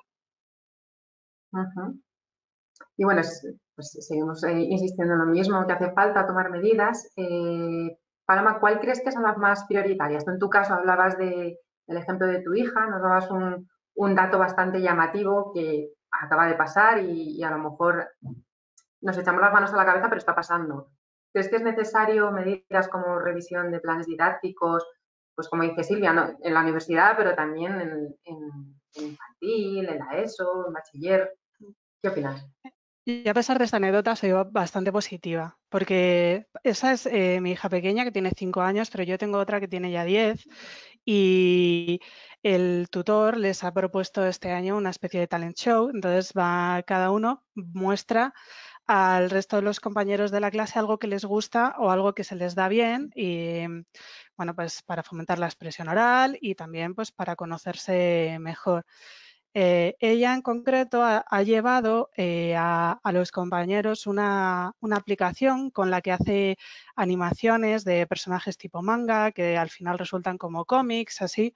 Speaker 1: Y bueno, pues seguimos insistiendo en lo mismo, que hace falta tomar medidas. Paloma, ¿cuál crees que son las más prioritarias? Tú en tu caso hablabas del ejemplo de tu hija, nos dabas un dato bastante llamativo que acaba de pasar y a lo mejor nos echamos las manos a la cabeza, pero está pasando. ¿Crees que es necesario medidas como revisión de planes didácticos, pues como dice Silvia, ¿no? En la universidad, pero también en infantil, en la ESO, en bachiller? ¿Qué opinas?
Speaker 5: Y a pesar de esta anécdota, soy bastante positiva, porque esa es mi hija pequeña, que tiene 5 años, pero yo tengo otra que tiene ya 10, y el tutor les ha propuesto este año una especie de talent show. Entonces cada uno muestra al resto de los compañeros de la clase algo que les gusta o algo que se les da bien, y bueno, pues para fomentar la expresión oral y también pues para conocerse mejor. Ella en concreto ha llevado a los compañeros una aplicación con la que hace animaciones de personajes tipo manga, que al final resultan como cómics, así,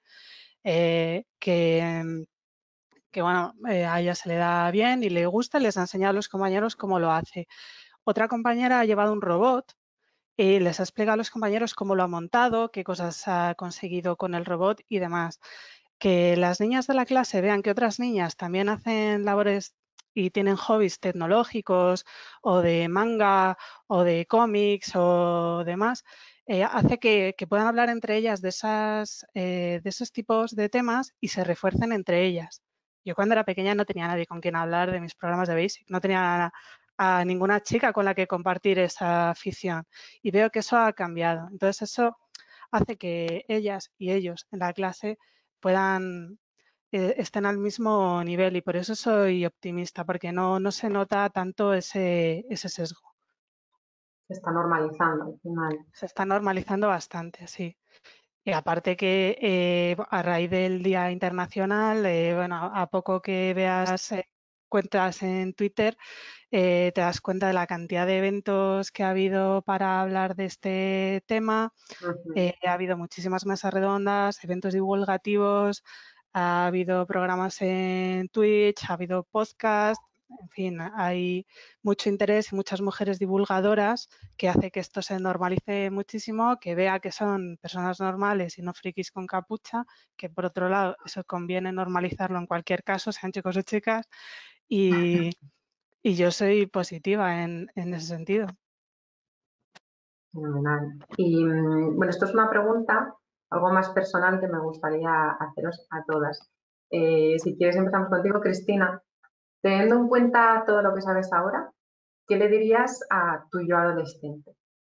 Speaker 5: que bueno, a ella se le da bien y le gusta, y les ha enseñado a los compañeros cómo lo hace. Otra compañera ha llevado un robot y les ha explicado a los compañeros cómo lo ha montado, qué cosas ha conseguido con el robot y demás. Que las niñas de la clase vean que otras niñas también hacen labores y tienen hobbies tecnológicos o de manga o de cómics o demás, hace que puedan hablar entre ellas de esos tipos de temas y se refuercen entre ellas. Yo cuando era pequeña no tenía nadie con quien hablar de mis programas de Basic, no tenía a ninguna chica con la que compartir esa afición, y veo que eso ha cambiado. Entonces eso hace que ellas y ellos en la clase puedan estén al mismo nivel, y por eso soy optimista, porque no se nota tanto ese sesgo.
Speaker 1: Se está normalizando al final.
Speaker 5: Se está normalizando bastante, sí. Y aparte que a raíz del Día Internacional, bueno, a poco que veas cuentas en Twitter, te das cuenta de la cantidad de eventos que ha habido para hablar de este tema. Ha habido muchísimas mesas redondas, eventos divulgativos, ha habido programas en Twitch, ha habido podcast, en fin, hay mucho interés y muchas mujeres divulgadoras que hace que esto se normalice muchísimo, que vea que son personas normales y no frikis con capucha, que por otro lado eso conviene normalizarlo en cualquier caso, sean chicos o chicas, y yo soy positiva en ese sentido.
Speaker 1: Fenomenal. Y bueno, esto es una pregunta algo más personal que me gustaría haceros a todas. Si quieres empezamos contigo, Cristina. Teniendo en cuenta todo lo que sabes ahora, ¿qué le dirías a tu yo adolescente?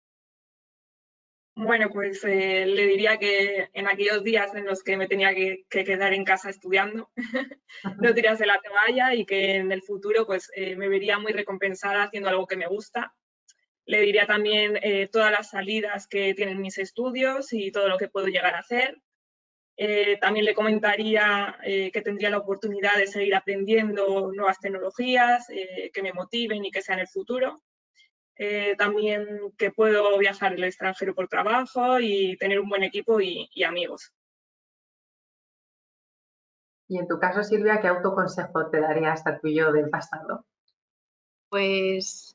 Speaker 3: Bueno, pues le diría que en aquellos días en los que me tenía que quedar en casa estudiando, no tirase la toalla, y que en el futuro pues me vería muy recompensada haciendo algo que me gusta. Le diría también todas las salidas que tienen mis estudios y todo lo que puedo llegar a hacer. También le comentaría que tendría la oportunidad de seguir aprendiendo nuevas tecnologías que me motiven y que sean el futuro. También que puedo viajar al extranjero por trabajo y tener un buen equipo y amigos.
Speaker 1: Y en tu caso, Silvia, ¿qué autoconsejo te darías a tu yo del pasado?
Speaker 2: Pues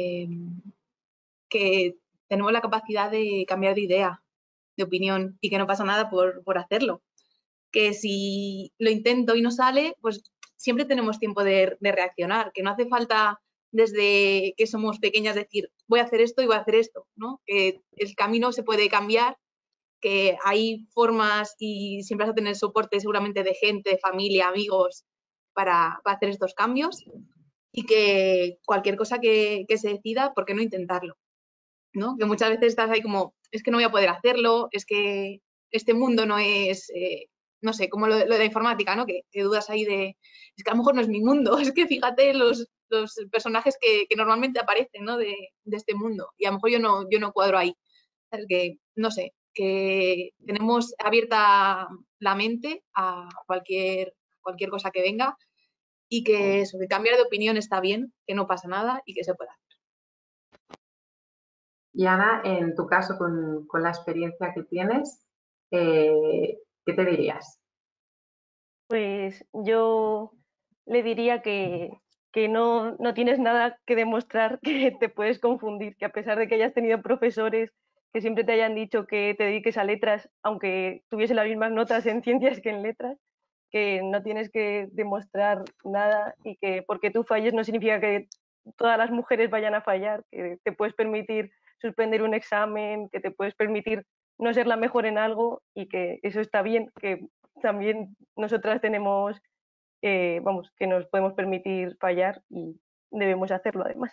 Speaker 2: que tenemos la capacidad de cambiar de idea, de opinión, y que no pasa nada por hacerlo. Que si lo intento y no sale, pues siempre tenemos tiempo de reaccionar, que no hace falta desde que somos pequeñas decir voy a hacer esto y voy a hacer esto, ¿no? Que el camino se puede cambiar, que hay formas y siempre vas a tener soporte seguramente de gente, de familia, amigos para hacer estos cambios, y que cualquier cosa que se decida, ¿por qué no intentarlo? ¿No? Que muchas veces estás ahí como, es que no voy a poder hacerlo, es que este mundo no es, no sé, como lo de la informática, ¿no? Que dudas ahí de, es que a lo mejor no es mi mundo, es que fíjate los personajes que normalmente aparecen, ¿no? De este mundo, y a lo mejor yo no cuadro ahí. Es que, no sé, que tenemos abierta la mente a cualquier cosa que venga, y que eso, que cambiar de opinión está bien, que no pasa nada y que se pueda.
Speaker 1: Y Ana, en tu caso, con la experiencia que tienes, ¿qué te dirías?
Speaker 4: Pues yo le diría que no tienes nada que demostrar, que te puedes confundir, que a pesar de que hayas tenido profesores que siempre te hayan dicho que te dediques a letras, aunque tuviese las mismas notas en ciencias que en letras, que no tienes que demostrar nada y que porque tú falles no significa que todas las mujeres vayan a fallar, que te puedes permitir suspender un examen, que te puedes permitir no ser la mejor en algo y que eso está bien, que también nosotras tenemos, vamos, que nos podemos permitir fallar y debemos hacerlo además.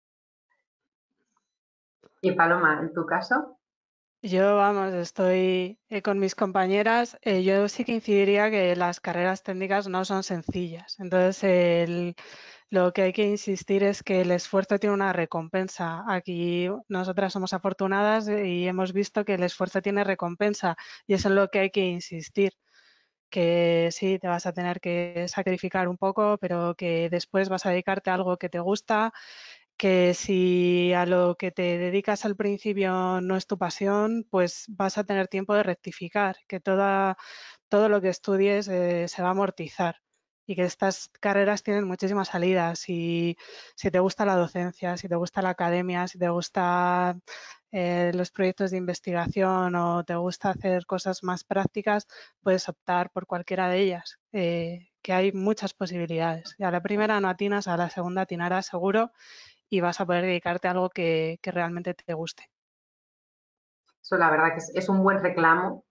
Speaker 1: Y Paloma, en tu caso,
Speaker 5: Yo, vamos, estoy con mis compañeras. Yo sí que incidiría que las carreras técnicas no son sencillas. Entonces, lo que hay que insistir es que el esfuerzo tiene una recompensa. Aquí nosotras somos afortunadas y hemos visto que el esfuerzo tiene recompensa y eso es lo que hay que insistir. Que sí, te vas a tener que sacrificar un poco, pero que después vas a dedicarte a algo que te gusta, que si a lo que te dedicas al principio no es tu pasión, pues vas a tener tiempo de rectificar, que todo lo que estudies se va a amortizar y que estas carreras tienen muchísimas salidas y si te gusta la docencia, si te gusta la academia, si te gustan los proyectos de investigación o te gusta hacer cosas más prácticas, puedes optar por cualquiera de ellas, que hay muchas posibilidades. Y a la primera no atinas, a la segunda atinarás seguro y vas a poder dedicarte a algo que realmente te guste.
Speaker 1: eso la verdad que es un buen reclamo.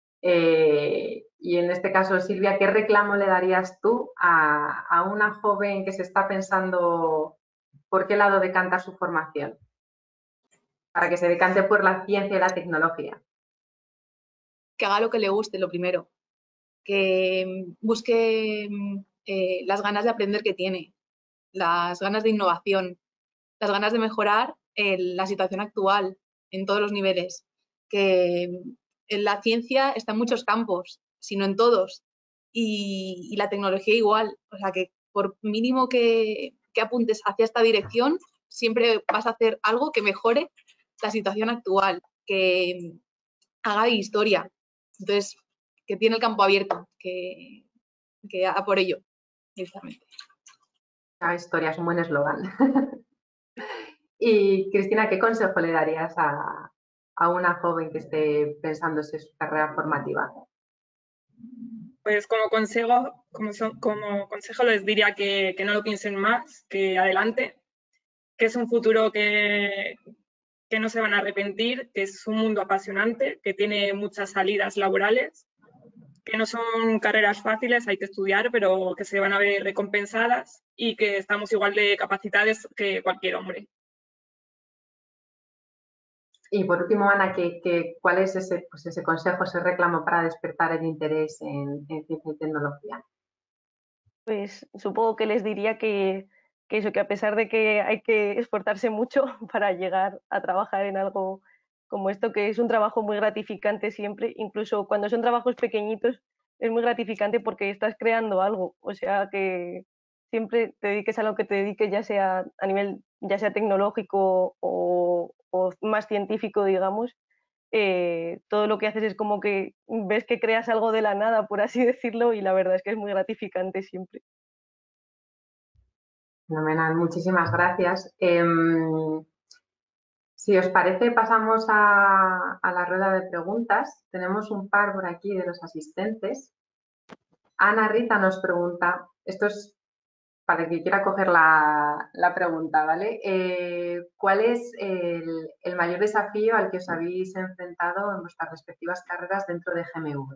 Speaker 1: Y en este caso, Silvia, ¿qué reclamo le darías tú a una joven que se está pensando por qué lado decanta su formación? Para que se decante por la ciencia y la tecnología.
Speaker 2: Que haga lo que le guste, lo primero. Que busque las ganas de aprender que tiene, las ganas de innovación, las ganas de mejorar la situación actual en todos los niveles. Que en la ciencia está en muchos campos, sino en todos. Y la tecnología igual. O sea, que por mínimo que apuntes hacia esta dirección, siempre vas a hacer algo que mejore la situación actual, que haga historia. Entonces, que tiene el campo abierto, que haga por ello, directamente.
Speaker 1: La historia es un buen eslogan. Y Cristina, ¿qué consejo le darías a una joven que esté pensándose en su carrera formativa?
Speaker 3: Pues como consejo les diría que no lo piensen más, que adelante, que es un futuro que no se van a arrepentir, que es un mundo apasionante, que tiene muchas salidas laborales, que no son carreras fáciles, hay que estudiar, pero que se van a ver recompensadas y que estamos igual de capacitados que cualquier hombre.
Speaker 1: Y por último, Ana, ¿cuál es ese consejo, ese reclamo para despertar el interés en ciencia y tecnología?
Speaker 4: Pues supongo que les diría que eso, que a pesar de que hay que esforzarse mucho para llegar a trabajar en algo como esto, que es un trabajo muy gratificante siempre, incluso cuando son trabajos pequeñitos, es muy gratificante porque estás creando algo, o sea que siempre te dediques a lo que te dediques, ya sea a nivel, ya sea tecnológico o más científico, digamos, todo lo que haces es como que ves que creas algo de la nada, por así decirlo, y la verdad es que es muy gratificante siempre.
Speaker 1: Fenomenal, muchísimas gracias. Si os parece, pasamos a la rueda de preguntas. Tenemos un par por aquí de los asistentes. Ana Rita nos pregunta, esto es para el que quiera coger la pregunta, ¿vale? ¿Cuál es el mayor desafío al que os habéis enfrentado en vuestras respectivas carreras dentro de GMV?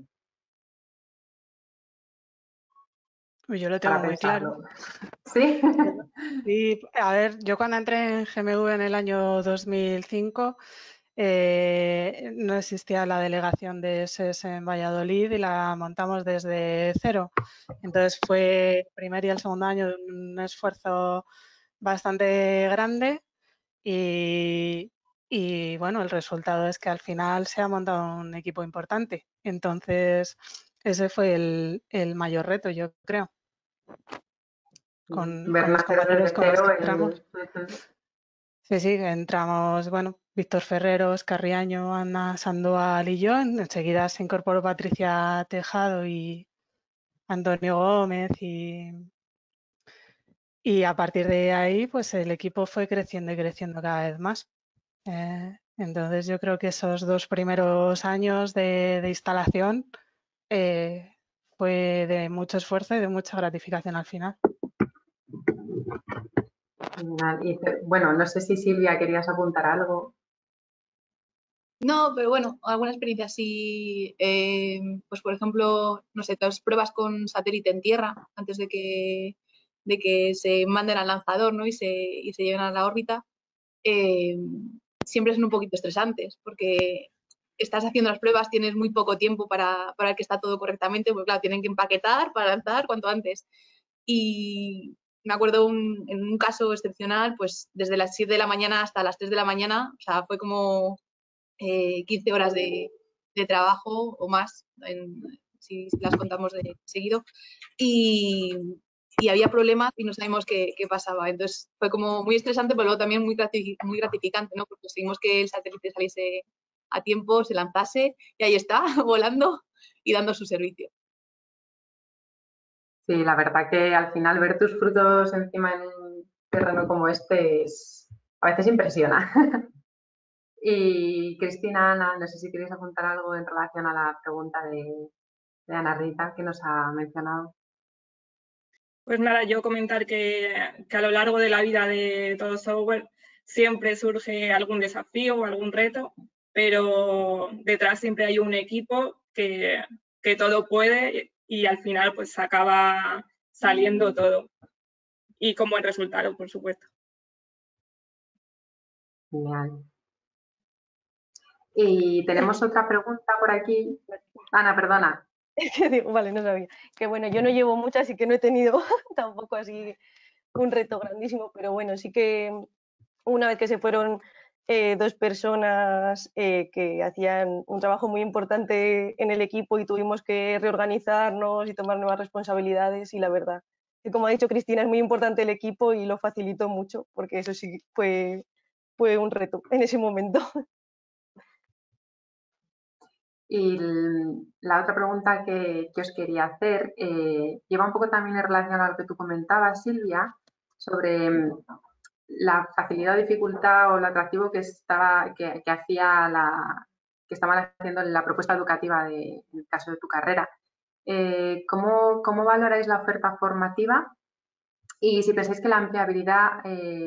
Speaker 5: Yo lo tengo
Speaker 1: Para
Speaker 5: muy claro.
Speaker 1: pensarlo. ¿Sí?
Speaker 5: Sí, a ver, yo cuando entré en GMV en el año 2005 no existía la delegación de SES en Valladolid y la montamos desde cero. Entonces fue el primer y el segundo año un esfuerzo bastante grande y bueno, el resultado es que al final se ha montado un equipo importante. Entonces ese fue el mayor reto, yo creo. Con
Speaker 1: Ver
Speaker 5: los
Speaker 1: nacer
Speaker 5: compañeros
Speaker 1: desde
Speaker 5: con los
Speaker 1: cero
Speaker 5: que entramos. Sí, sí, entramos, bueno, Víctor Ferreros, Carriaño, Ana Sandoval y yo. Enseguida se incorporó Patricia Tejado y Antonio Gómez y a partir de ahí, pues el equipo fue creciendo y creciendo cada vez más. Entonces yo creo que esos 2 primeros años de instalación fue de mucho esfuerzo y de mucha gratificación al final.
Speaker 1: Y, bueno, no sé si Silvia querías apuntar algo.
Speaker 2: No, pero bueno, alguna experiencia así, pues por ejemplo, no sé, todas pruebas con satélite en tierra antes de que se manden al lanzador, ¿no? y se lleven a la órbita, siempre son un poquito estresantes porque estás haciendo las pruebas, tienes muy poco tiempo para que está todo correctamente, pues claro, tienen que empaquetar para lanzar cuanto antes. Y me acuerdo en un caso excepcional, pues desde las 7 de la mañana hasta las 3 de la mañana, o sea, fue como 15 horas de trabajo o más, si las contamos de seguido, y había problemas y no sabíamos qué pasaba. Entonces fue como muy estresante, pero luego también muy gratificante, ¿no? Porque conseguimos que el satélite saliese a tiempo, se lanzase y ahí está, volando y dando su servicio.
Speaker 1: Sí, la verdad que al final ver tus frutos encima en un terreno como este a veces impresiona. Y Cristina, Ana, no sé si queréis apuntar algo en relación a la pregunta de Ana Rita que nos ha mencionado.
Speaker 3: Pues nada, yo comentar que a lo largo de la vida de todo software siempre surge algún desafío o algún reto, pero detrás siempre hay un equipo que todo puede y al final pues acaba saliendo todo. Y con buen resultado, por supuesto.
Speaker 1: Genial. Y tenemos otra pregunta por aquí. Ana, perdona.
Speaker 4: Es que digo, vale, no sabía. Que bueno, yo no llevo muchas, así que no he tenido tampoco así un reto grandísimo, pero bueno, sí que una vez que se fueron 2 personas que hacían un trabajo muy importante en el equipo y tuvimos que reorganizarnos y tomar nuevas responsabilidades, y la verdad que, como ha dicho Cristina, es muy importante el equipo y lo facilitó mucho, porque eso sí fue un reto en ese momento.
Speaker 1: Y la otra pregunta que os quería hacer lleva un poco también en relación a lo que tú comentabas, Silvia, sobre la facilidad o dificultad o lo atractivo que estaban haciendo en la propuesta educativa en el caso de tu carrera. ¿Cómo valoráis la oferta formativa? Y si pensáis que la empleabilidad,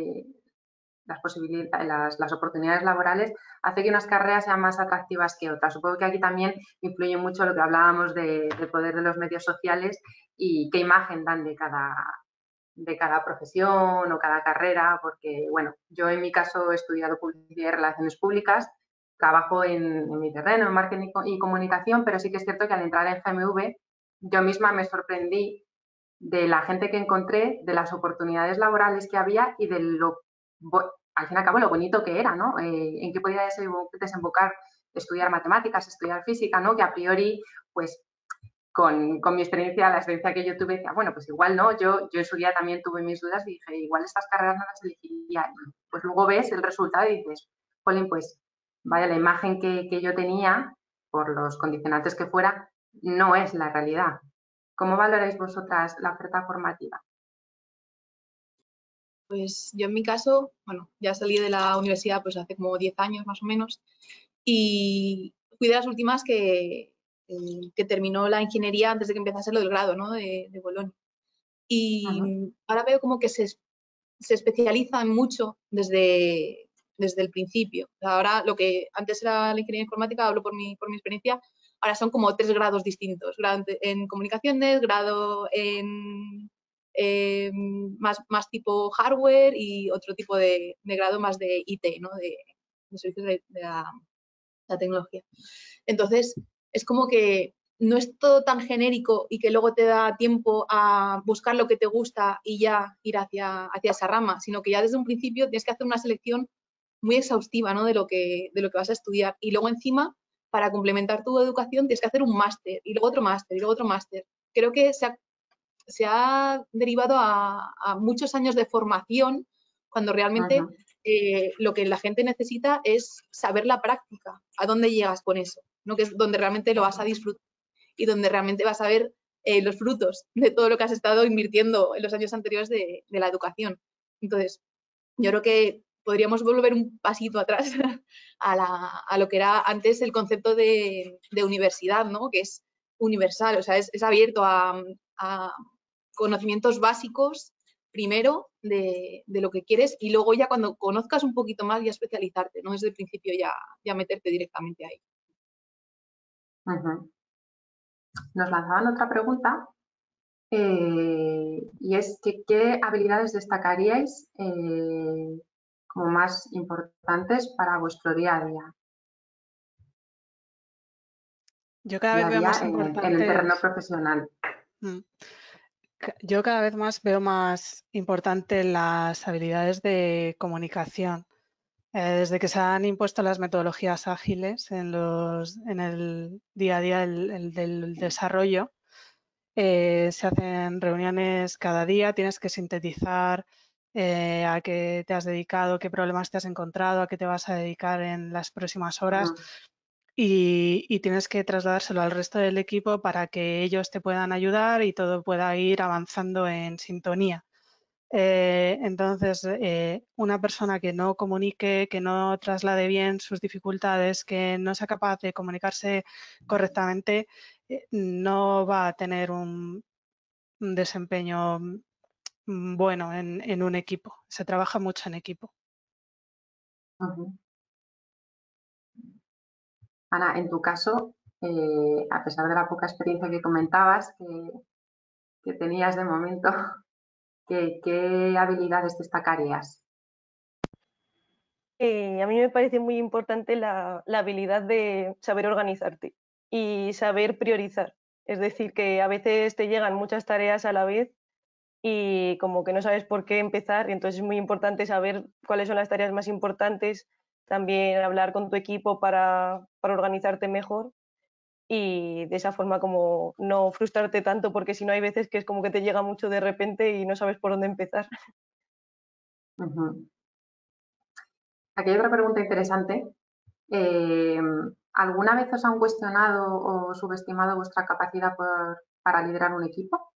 Speaker 1: las oportunidades laborales hace que unas carreras sean más atractivas que otras. Supongo que aquí también influye mucho lo que hablábamos del poder de los medios sociales y qué imagen dan de cada profesión o cada carrera, porque, bueno, yo en mi caso he estudiado publicidad y relaciones públicas, trabajo en mi terreno, en marketing y comunicación, pero sí que es cierto que al entrar en GMV yo misma me sorprendí de la gente que encontré, de las oportunidades laborales que había y de al fin y al cabo, lo bonito que era, ¿no? En qué podía desembocar estudiar matemáticas, estudiar física, ¿no? Que a priori, pues, con mi experiencia, la experiencia que yo tuve, decía, bueno, pues igual no, yo en su día también tuve mis dudas y dije, igual estas carreras no las elegiría. Y pues luego ves el resultado y dices, jolín, pues, vaya, la imagen que yo tenía, por los condicionantes que fuera, no es la realidad. ¿Cómo valoráis vosotras la oferta formativa?
Speaker 2: Pues yo en mi caso, bueno, ya salí de la universidad pues hace como 10 años más o menos y fui de las últimas que terminó la ingeniería antes de que empezase lo del grado, ¿no? de Bolonia. Y ahora veo como que se especializan mucho desde el principio. Ahora lo que antes era la ingeniería informática, hablo por mi experiencia, ahora son como 3 grados distintos. Grado en comunicaciones, grado en más tipo hardware y otro tipo de grado más de IT, ¿no? de servicios de la tecnología. Entonces, es como que no es todo tan genérico y que luego te da tiempo a buscar lo que te gusta y ya ir hacia esa rama, sino que ya desde un principio tienes que hacer una selección muy exhaustiva, ¿no? de lo que vas a estudiar. Y luego encima, para complementar tu educación, tienes que hacer un máster y luego otro máster y luego otro máster. Creo que se ha derivado a muchos años de formación cuando realmente lo que la gente necesita es saber la práctica, a dónde llegas con eso, ¿no? Que es donde realmente lo vas a disfrutar y donde realmente vas a ver los frutos de todo lo que has estado invirtiendo en los años anteriores de la educación. Entonces, yo creo que podríamos volver un pasito atrás a lo que era antes el concepto de universidad, ¿no? Que es universal, o sea, es abierto a conocimientos básicos primero de lo que quieres y luego ya cuando conozcas un poquito más ya especializarte, no desde el principio ya meterte directamente ahí.
Speaker 1: Nos lanzaban otra pregunta y es que ¿qué habilidades destacaríais como más importantes para vuestro día a día?
Speaker 5: Yo cada vez veo más importantes
Speaker 1: en el terreno profesional.
Speaker 5: Yo cada vez más veo más importante las habilidades de comunicación. Desde que se han impuesto las metodologías ágiles en el día a día del desarrollo, se hacen reuniones cada día, tienes que sintetizar a qué te has dedicado, qué problemas te has encontrado, a qué te vas a dedicar en las próximas horas. Y tienes que trasladárselo al resto del equipo para que ellos te puedan ayudar y todo pueda ir avanzando en sintonía. Entonces, una persona que no comunique, que no traslade bien sus dificultades, que no sea capaz de comunicarse correctamente, no va a tener un desempeño bueno en un equipo. Se trabaja mucho en equipo.
Speaker 1: Ana, en tu caso, a pesar de la poca experiencia que comentabas que tenías de momento, ¿qué habilidades destacarías?
Speaker 4: A mí me parece muy importante la habilidad de saber organizarte y saber priorizar. Es decir, que a veces te llegan muchas tareas a la vez y como que no sabes por qué empezar, y entonces es muy importante saber cuáles son las tareas más importantes, también hablar con tu equipo para organizarte mejor y de esa forma como no frustrarte tanto, porque si no hay veces que es como que te llega mucho de repente y no sabes por dónde empezar.
Speaker 1: Aquí hay otra pregunta interesante. ¿Alguna vez os han cuestionado o subestimado vuestra capacidad para liderar un equipo?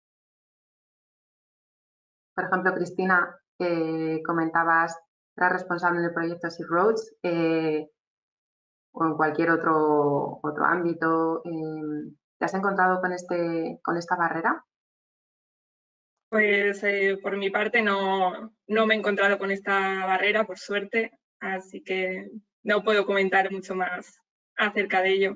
Speaker 1: Por ejemplo, Cristina, comentabas, eras responsable del proyecto Sea Roads o en cualquier otro ámbito. ¿Te has encontrado con esta barrera?
Speaker 3: Pues por mi parte no me he encontrado con esta barrera, por suerte, así que no puedo comentar mucho más acerca de ello.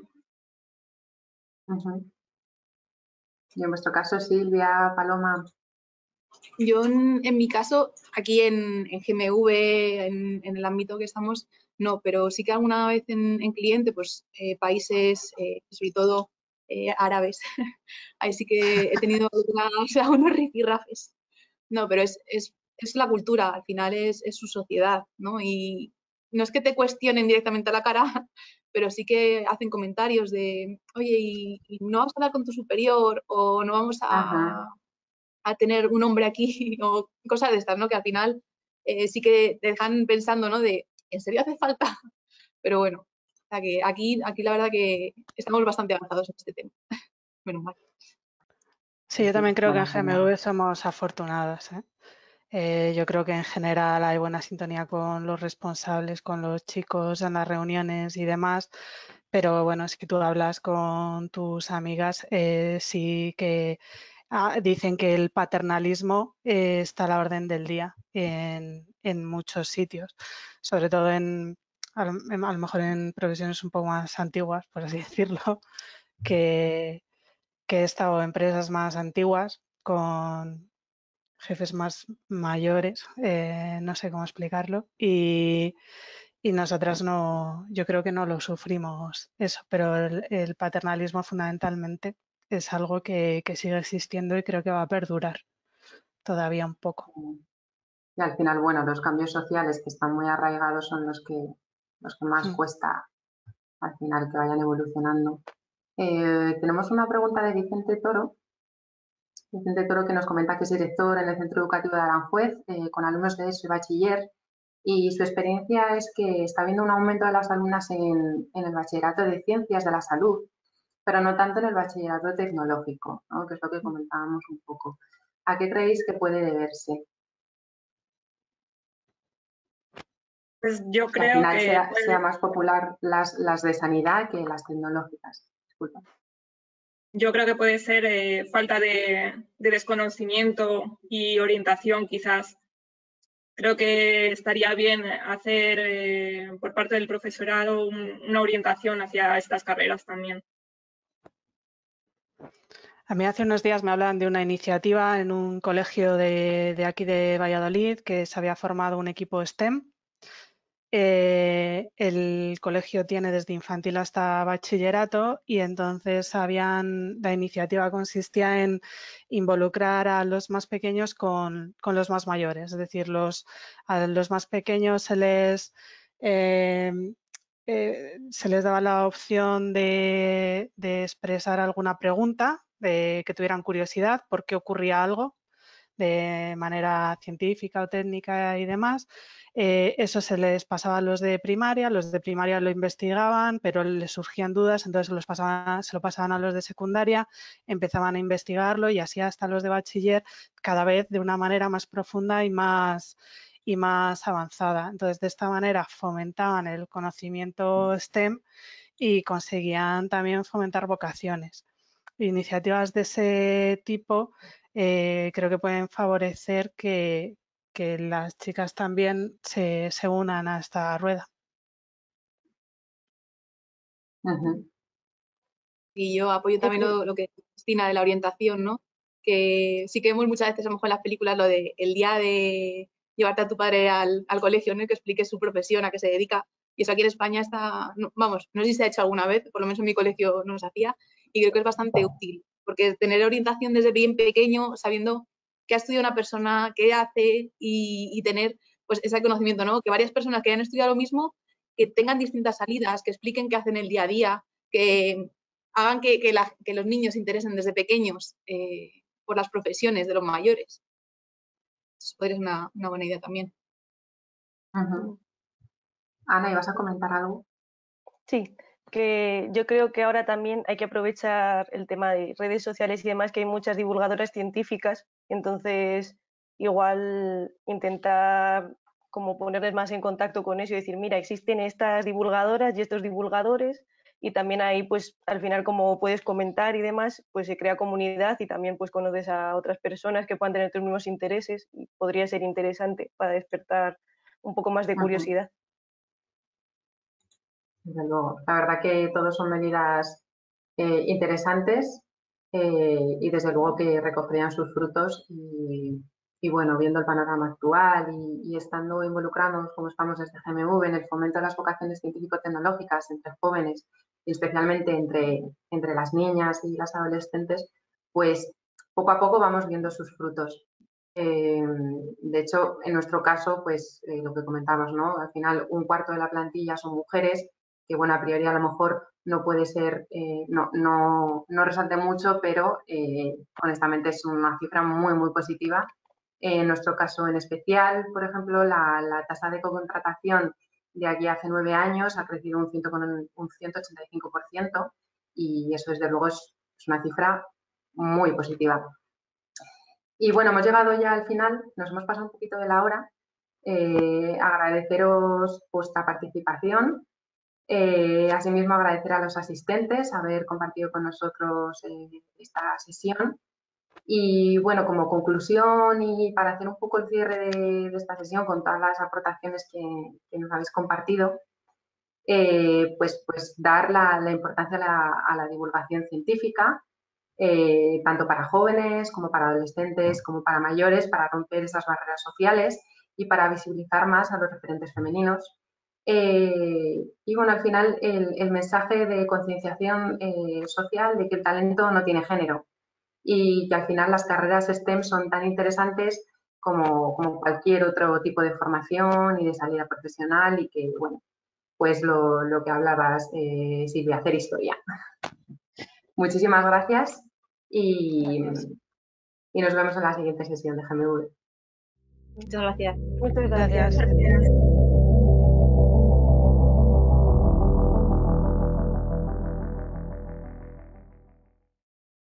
Speaker 1: Y en vuestro caso, Silvia, Paloma.
Speaker 2: Yo en mi caso, aquí en GMV, en el ámbito que estamos, no, pero sí que alguna vez en cliente, pues países, sobre todo árabes, ahí sí que he tenido unos rifirrafes. No, pero es la cultura, al final es su sociedad, ¿no? Y no es que te cuestionen directamente a la cara, pero sí que hacen comentarios de, oye, ¿y no vamos a hablar con tu superior? O no vamos a tener un hombre aquí o cosas de estas, ¿no? Que al final sí que te dejan pensando, ¿no? De, ¿en serio hace falta? Pero bueno, o sea que aquí la verdad que estamos bastante avanzados en este tema. Menos mal.
Speaker 5: Sí, yo también creo que en GMV somos afortunados, yo creo que en general hay buena sintonía con los responsables, con los chicos en las reuniones y demás, pero bueno, si tú hablas con tus amigas, sí que dicen que el paternalismo está a la orden del día en muchos sitios, sobre todo a lo mejor en profesiones un poco más antiguas, por así decirlo, que he estado en empresas más antiguas con jefes más mayores, no sé cómo explicarlo, y nosotras no, yo creo que no lo sufrimos eso, pero el paternalismo fundamentalmente es algo que sigue existiendo y creo que va a perdurar todavía un poco.
Speaker 1: Y al final, bueno, los cambios sociales que están muy arraigados son los que más cuesta al final que vayan evolucionando. Tenemos una pregunta de Vicente Toro. Vicente Toro que nos comenta que es director en el Centro Educativo de Aranjuez con alumnos de ESO y bachiller y su experiencia es que está habiendo un aumento de las alumnas en el bachillerato de ciencias de la salud, pero no tanto en el bachillerato tecnológico, ¿no? Que es lo que comentábamos un poco. ¿A qué creéis que puede deberse?
Speaker 3: Pues yo
Speaker 1: Que al
Speaker 3: creo
Speaker 1: final
Speaker 3: que
Speaker 1: sea más popular las de sanidad que las tecnológicas. Disculpa.
Speaker 3: Yo creo que puede ser falta de desconocimiento y orientación, quizás. Creo que estaría bien hacer por parte del profesorado una orientación hacia estas carreras también.
Speaker 5: A mí hace unos días me hablan de una iniciativa en un colegio de aquí de Valladolid que se había formado un equipo STEM. El colegio tiene desde infantil hasta bachillerato y entonces la iniciativa consistía en involucrar a los más pequeños con los más mayores. Es decir, a los más pequeños se les daba la opción de expresar alguna pregunta, de que tuvieran curiosidad por qué ocurría algo de manera científica o técnica y demás. Eso se les pasaba a los de primaria lo investigaban, pero les surgían dudas, entonces se lo pasaban a los de secundaria, empezaban a investigarlo y así hasta los de bachiller, cada vez de una manera más profunda y más avanzada. Entonces, de esta manera fomentaban el conocimiento STEM y conseguían también fomentar vocaciones. Iniciativas de ese tipo creo que pueden favorecer que las chicas también se unan a esta rueda.
Speaker 2: Y yo apoyo también lo que dice Cristina de la orientación, ¿no? Que sí que vemos muchas veces, a lo mejor en las películas, lo de el día de llevarte a tu padre al colegio, ¿no? Y que explique su profesión, a qué se dedica. Y eso aquí en España está, no, vamos, no sé si se ha hecho alguna vez, por lo menos en mi colegio no se hacía, y creo que es bastante útil, porque tener orientación desde bien pequeño, sabiendo qué ha estudiado una persona, qué hace, y tener pues ese conocimiento, ¿no? Que varias personas que hayan estudiado lo mismo, que tengan distintas salidas, que expliquen qué hacen el día a día, que hagan que los niños se interesen desde pequeños por las profesiones de los mayores. Eso podría ser una buena idea también.
Speaker 1: Ana, ¿ibas a comentar algo?
Speaker 4: Sí, que yo creo que ahora también hay que aprovechar el tema de redes sociales y demás, que hay muchas divulgadoras científicas, entonces igual intentar como ponerles más en contacto con eso y decir, mira, existen estas divulgadoras y estos divulgadores, y también ahí pues al final como puedes comentar y demás, pues se crea comunidad y también pues conoces a otras personas que puedan tener tus mismos intereses y podría ser interesante para despertar un poco más de curiosidad.
Speaker 1: Desde luego. La verdad que todos son medidas interesantes y desde luego que recogerían sus frutos y bueno, viendo el panorama actual y estando involucrados como estamos desde GMV en el fomento de las vocaciones científico-tecnológicas entre jóvenes y especialmente entre las niñas y las adolescentes, pues poco a poco vamos viendo sus frutos. De hecho, en nuestro caso, pues lo que comentamos, ¿no? Al final, un cuarto de la plantilla son mujeres, que bueno, a priori a lo mejor no puede ser, no resalte mucho, pero honestamente es una cifra muy, muy positiva. En nuestro caso en especial, por ejemplo, la tasa de cocontratación de aquí a hace 9 años ha crecido un 185% y eso desde luego es una cifra muy positiva. Y bueno, hemos llegado ya al final, nos hemos pasado un poquito de la hora. Agradeceros vuestra participación. Asimismo, agradecer a los asistentes haber compartido con nosotros esta sesión. Y bueno, como conclusión y para hacer un poco el cierre de esta sesión con todas las aportaciones que nos habéis compartido, pues dar la importancia a la divulgación científica, tanto para jóvenes como para adolescentes, como para mayores, para romper esas barreras sociales y para visibilizar más a los referentes femeninos. Y bueno, al final el mensaje de concienciación social de que el talento no tiene género y que al final las carreras STEM son tan interesantes como cualquier otro tipo de formación y de salida profesional y que, bueno, pues lo que hablabas, Silvia, hacer historia. Muchísimas gracias y nos vemos en la siguiente sesión de GMV.
Speaker 2: Muchas gracias.
Speaker 4: Muchas gracias.
Speaker 5: Gracias.
Speaker 3: Gracias.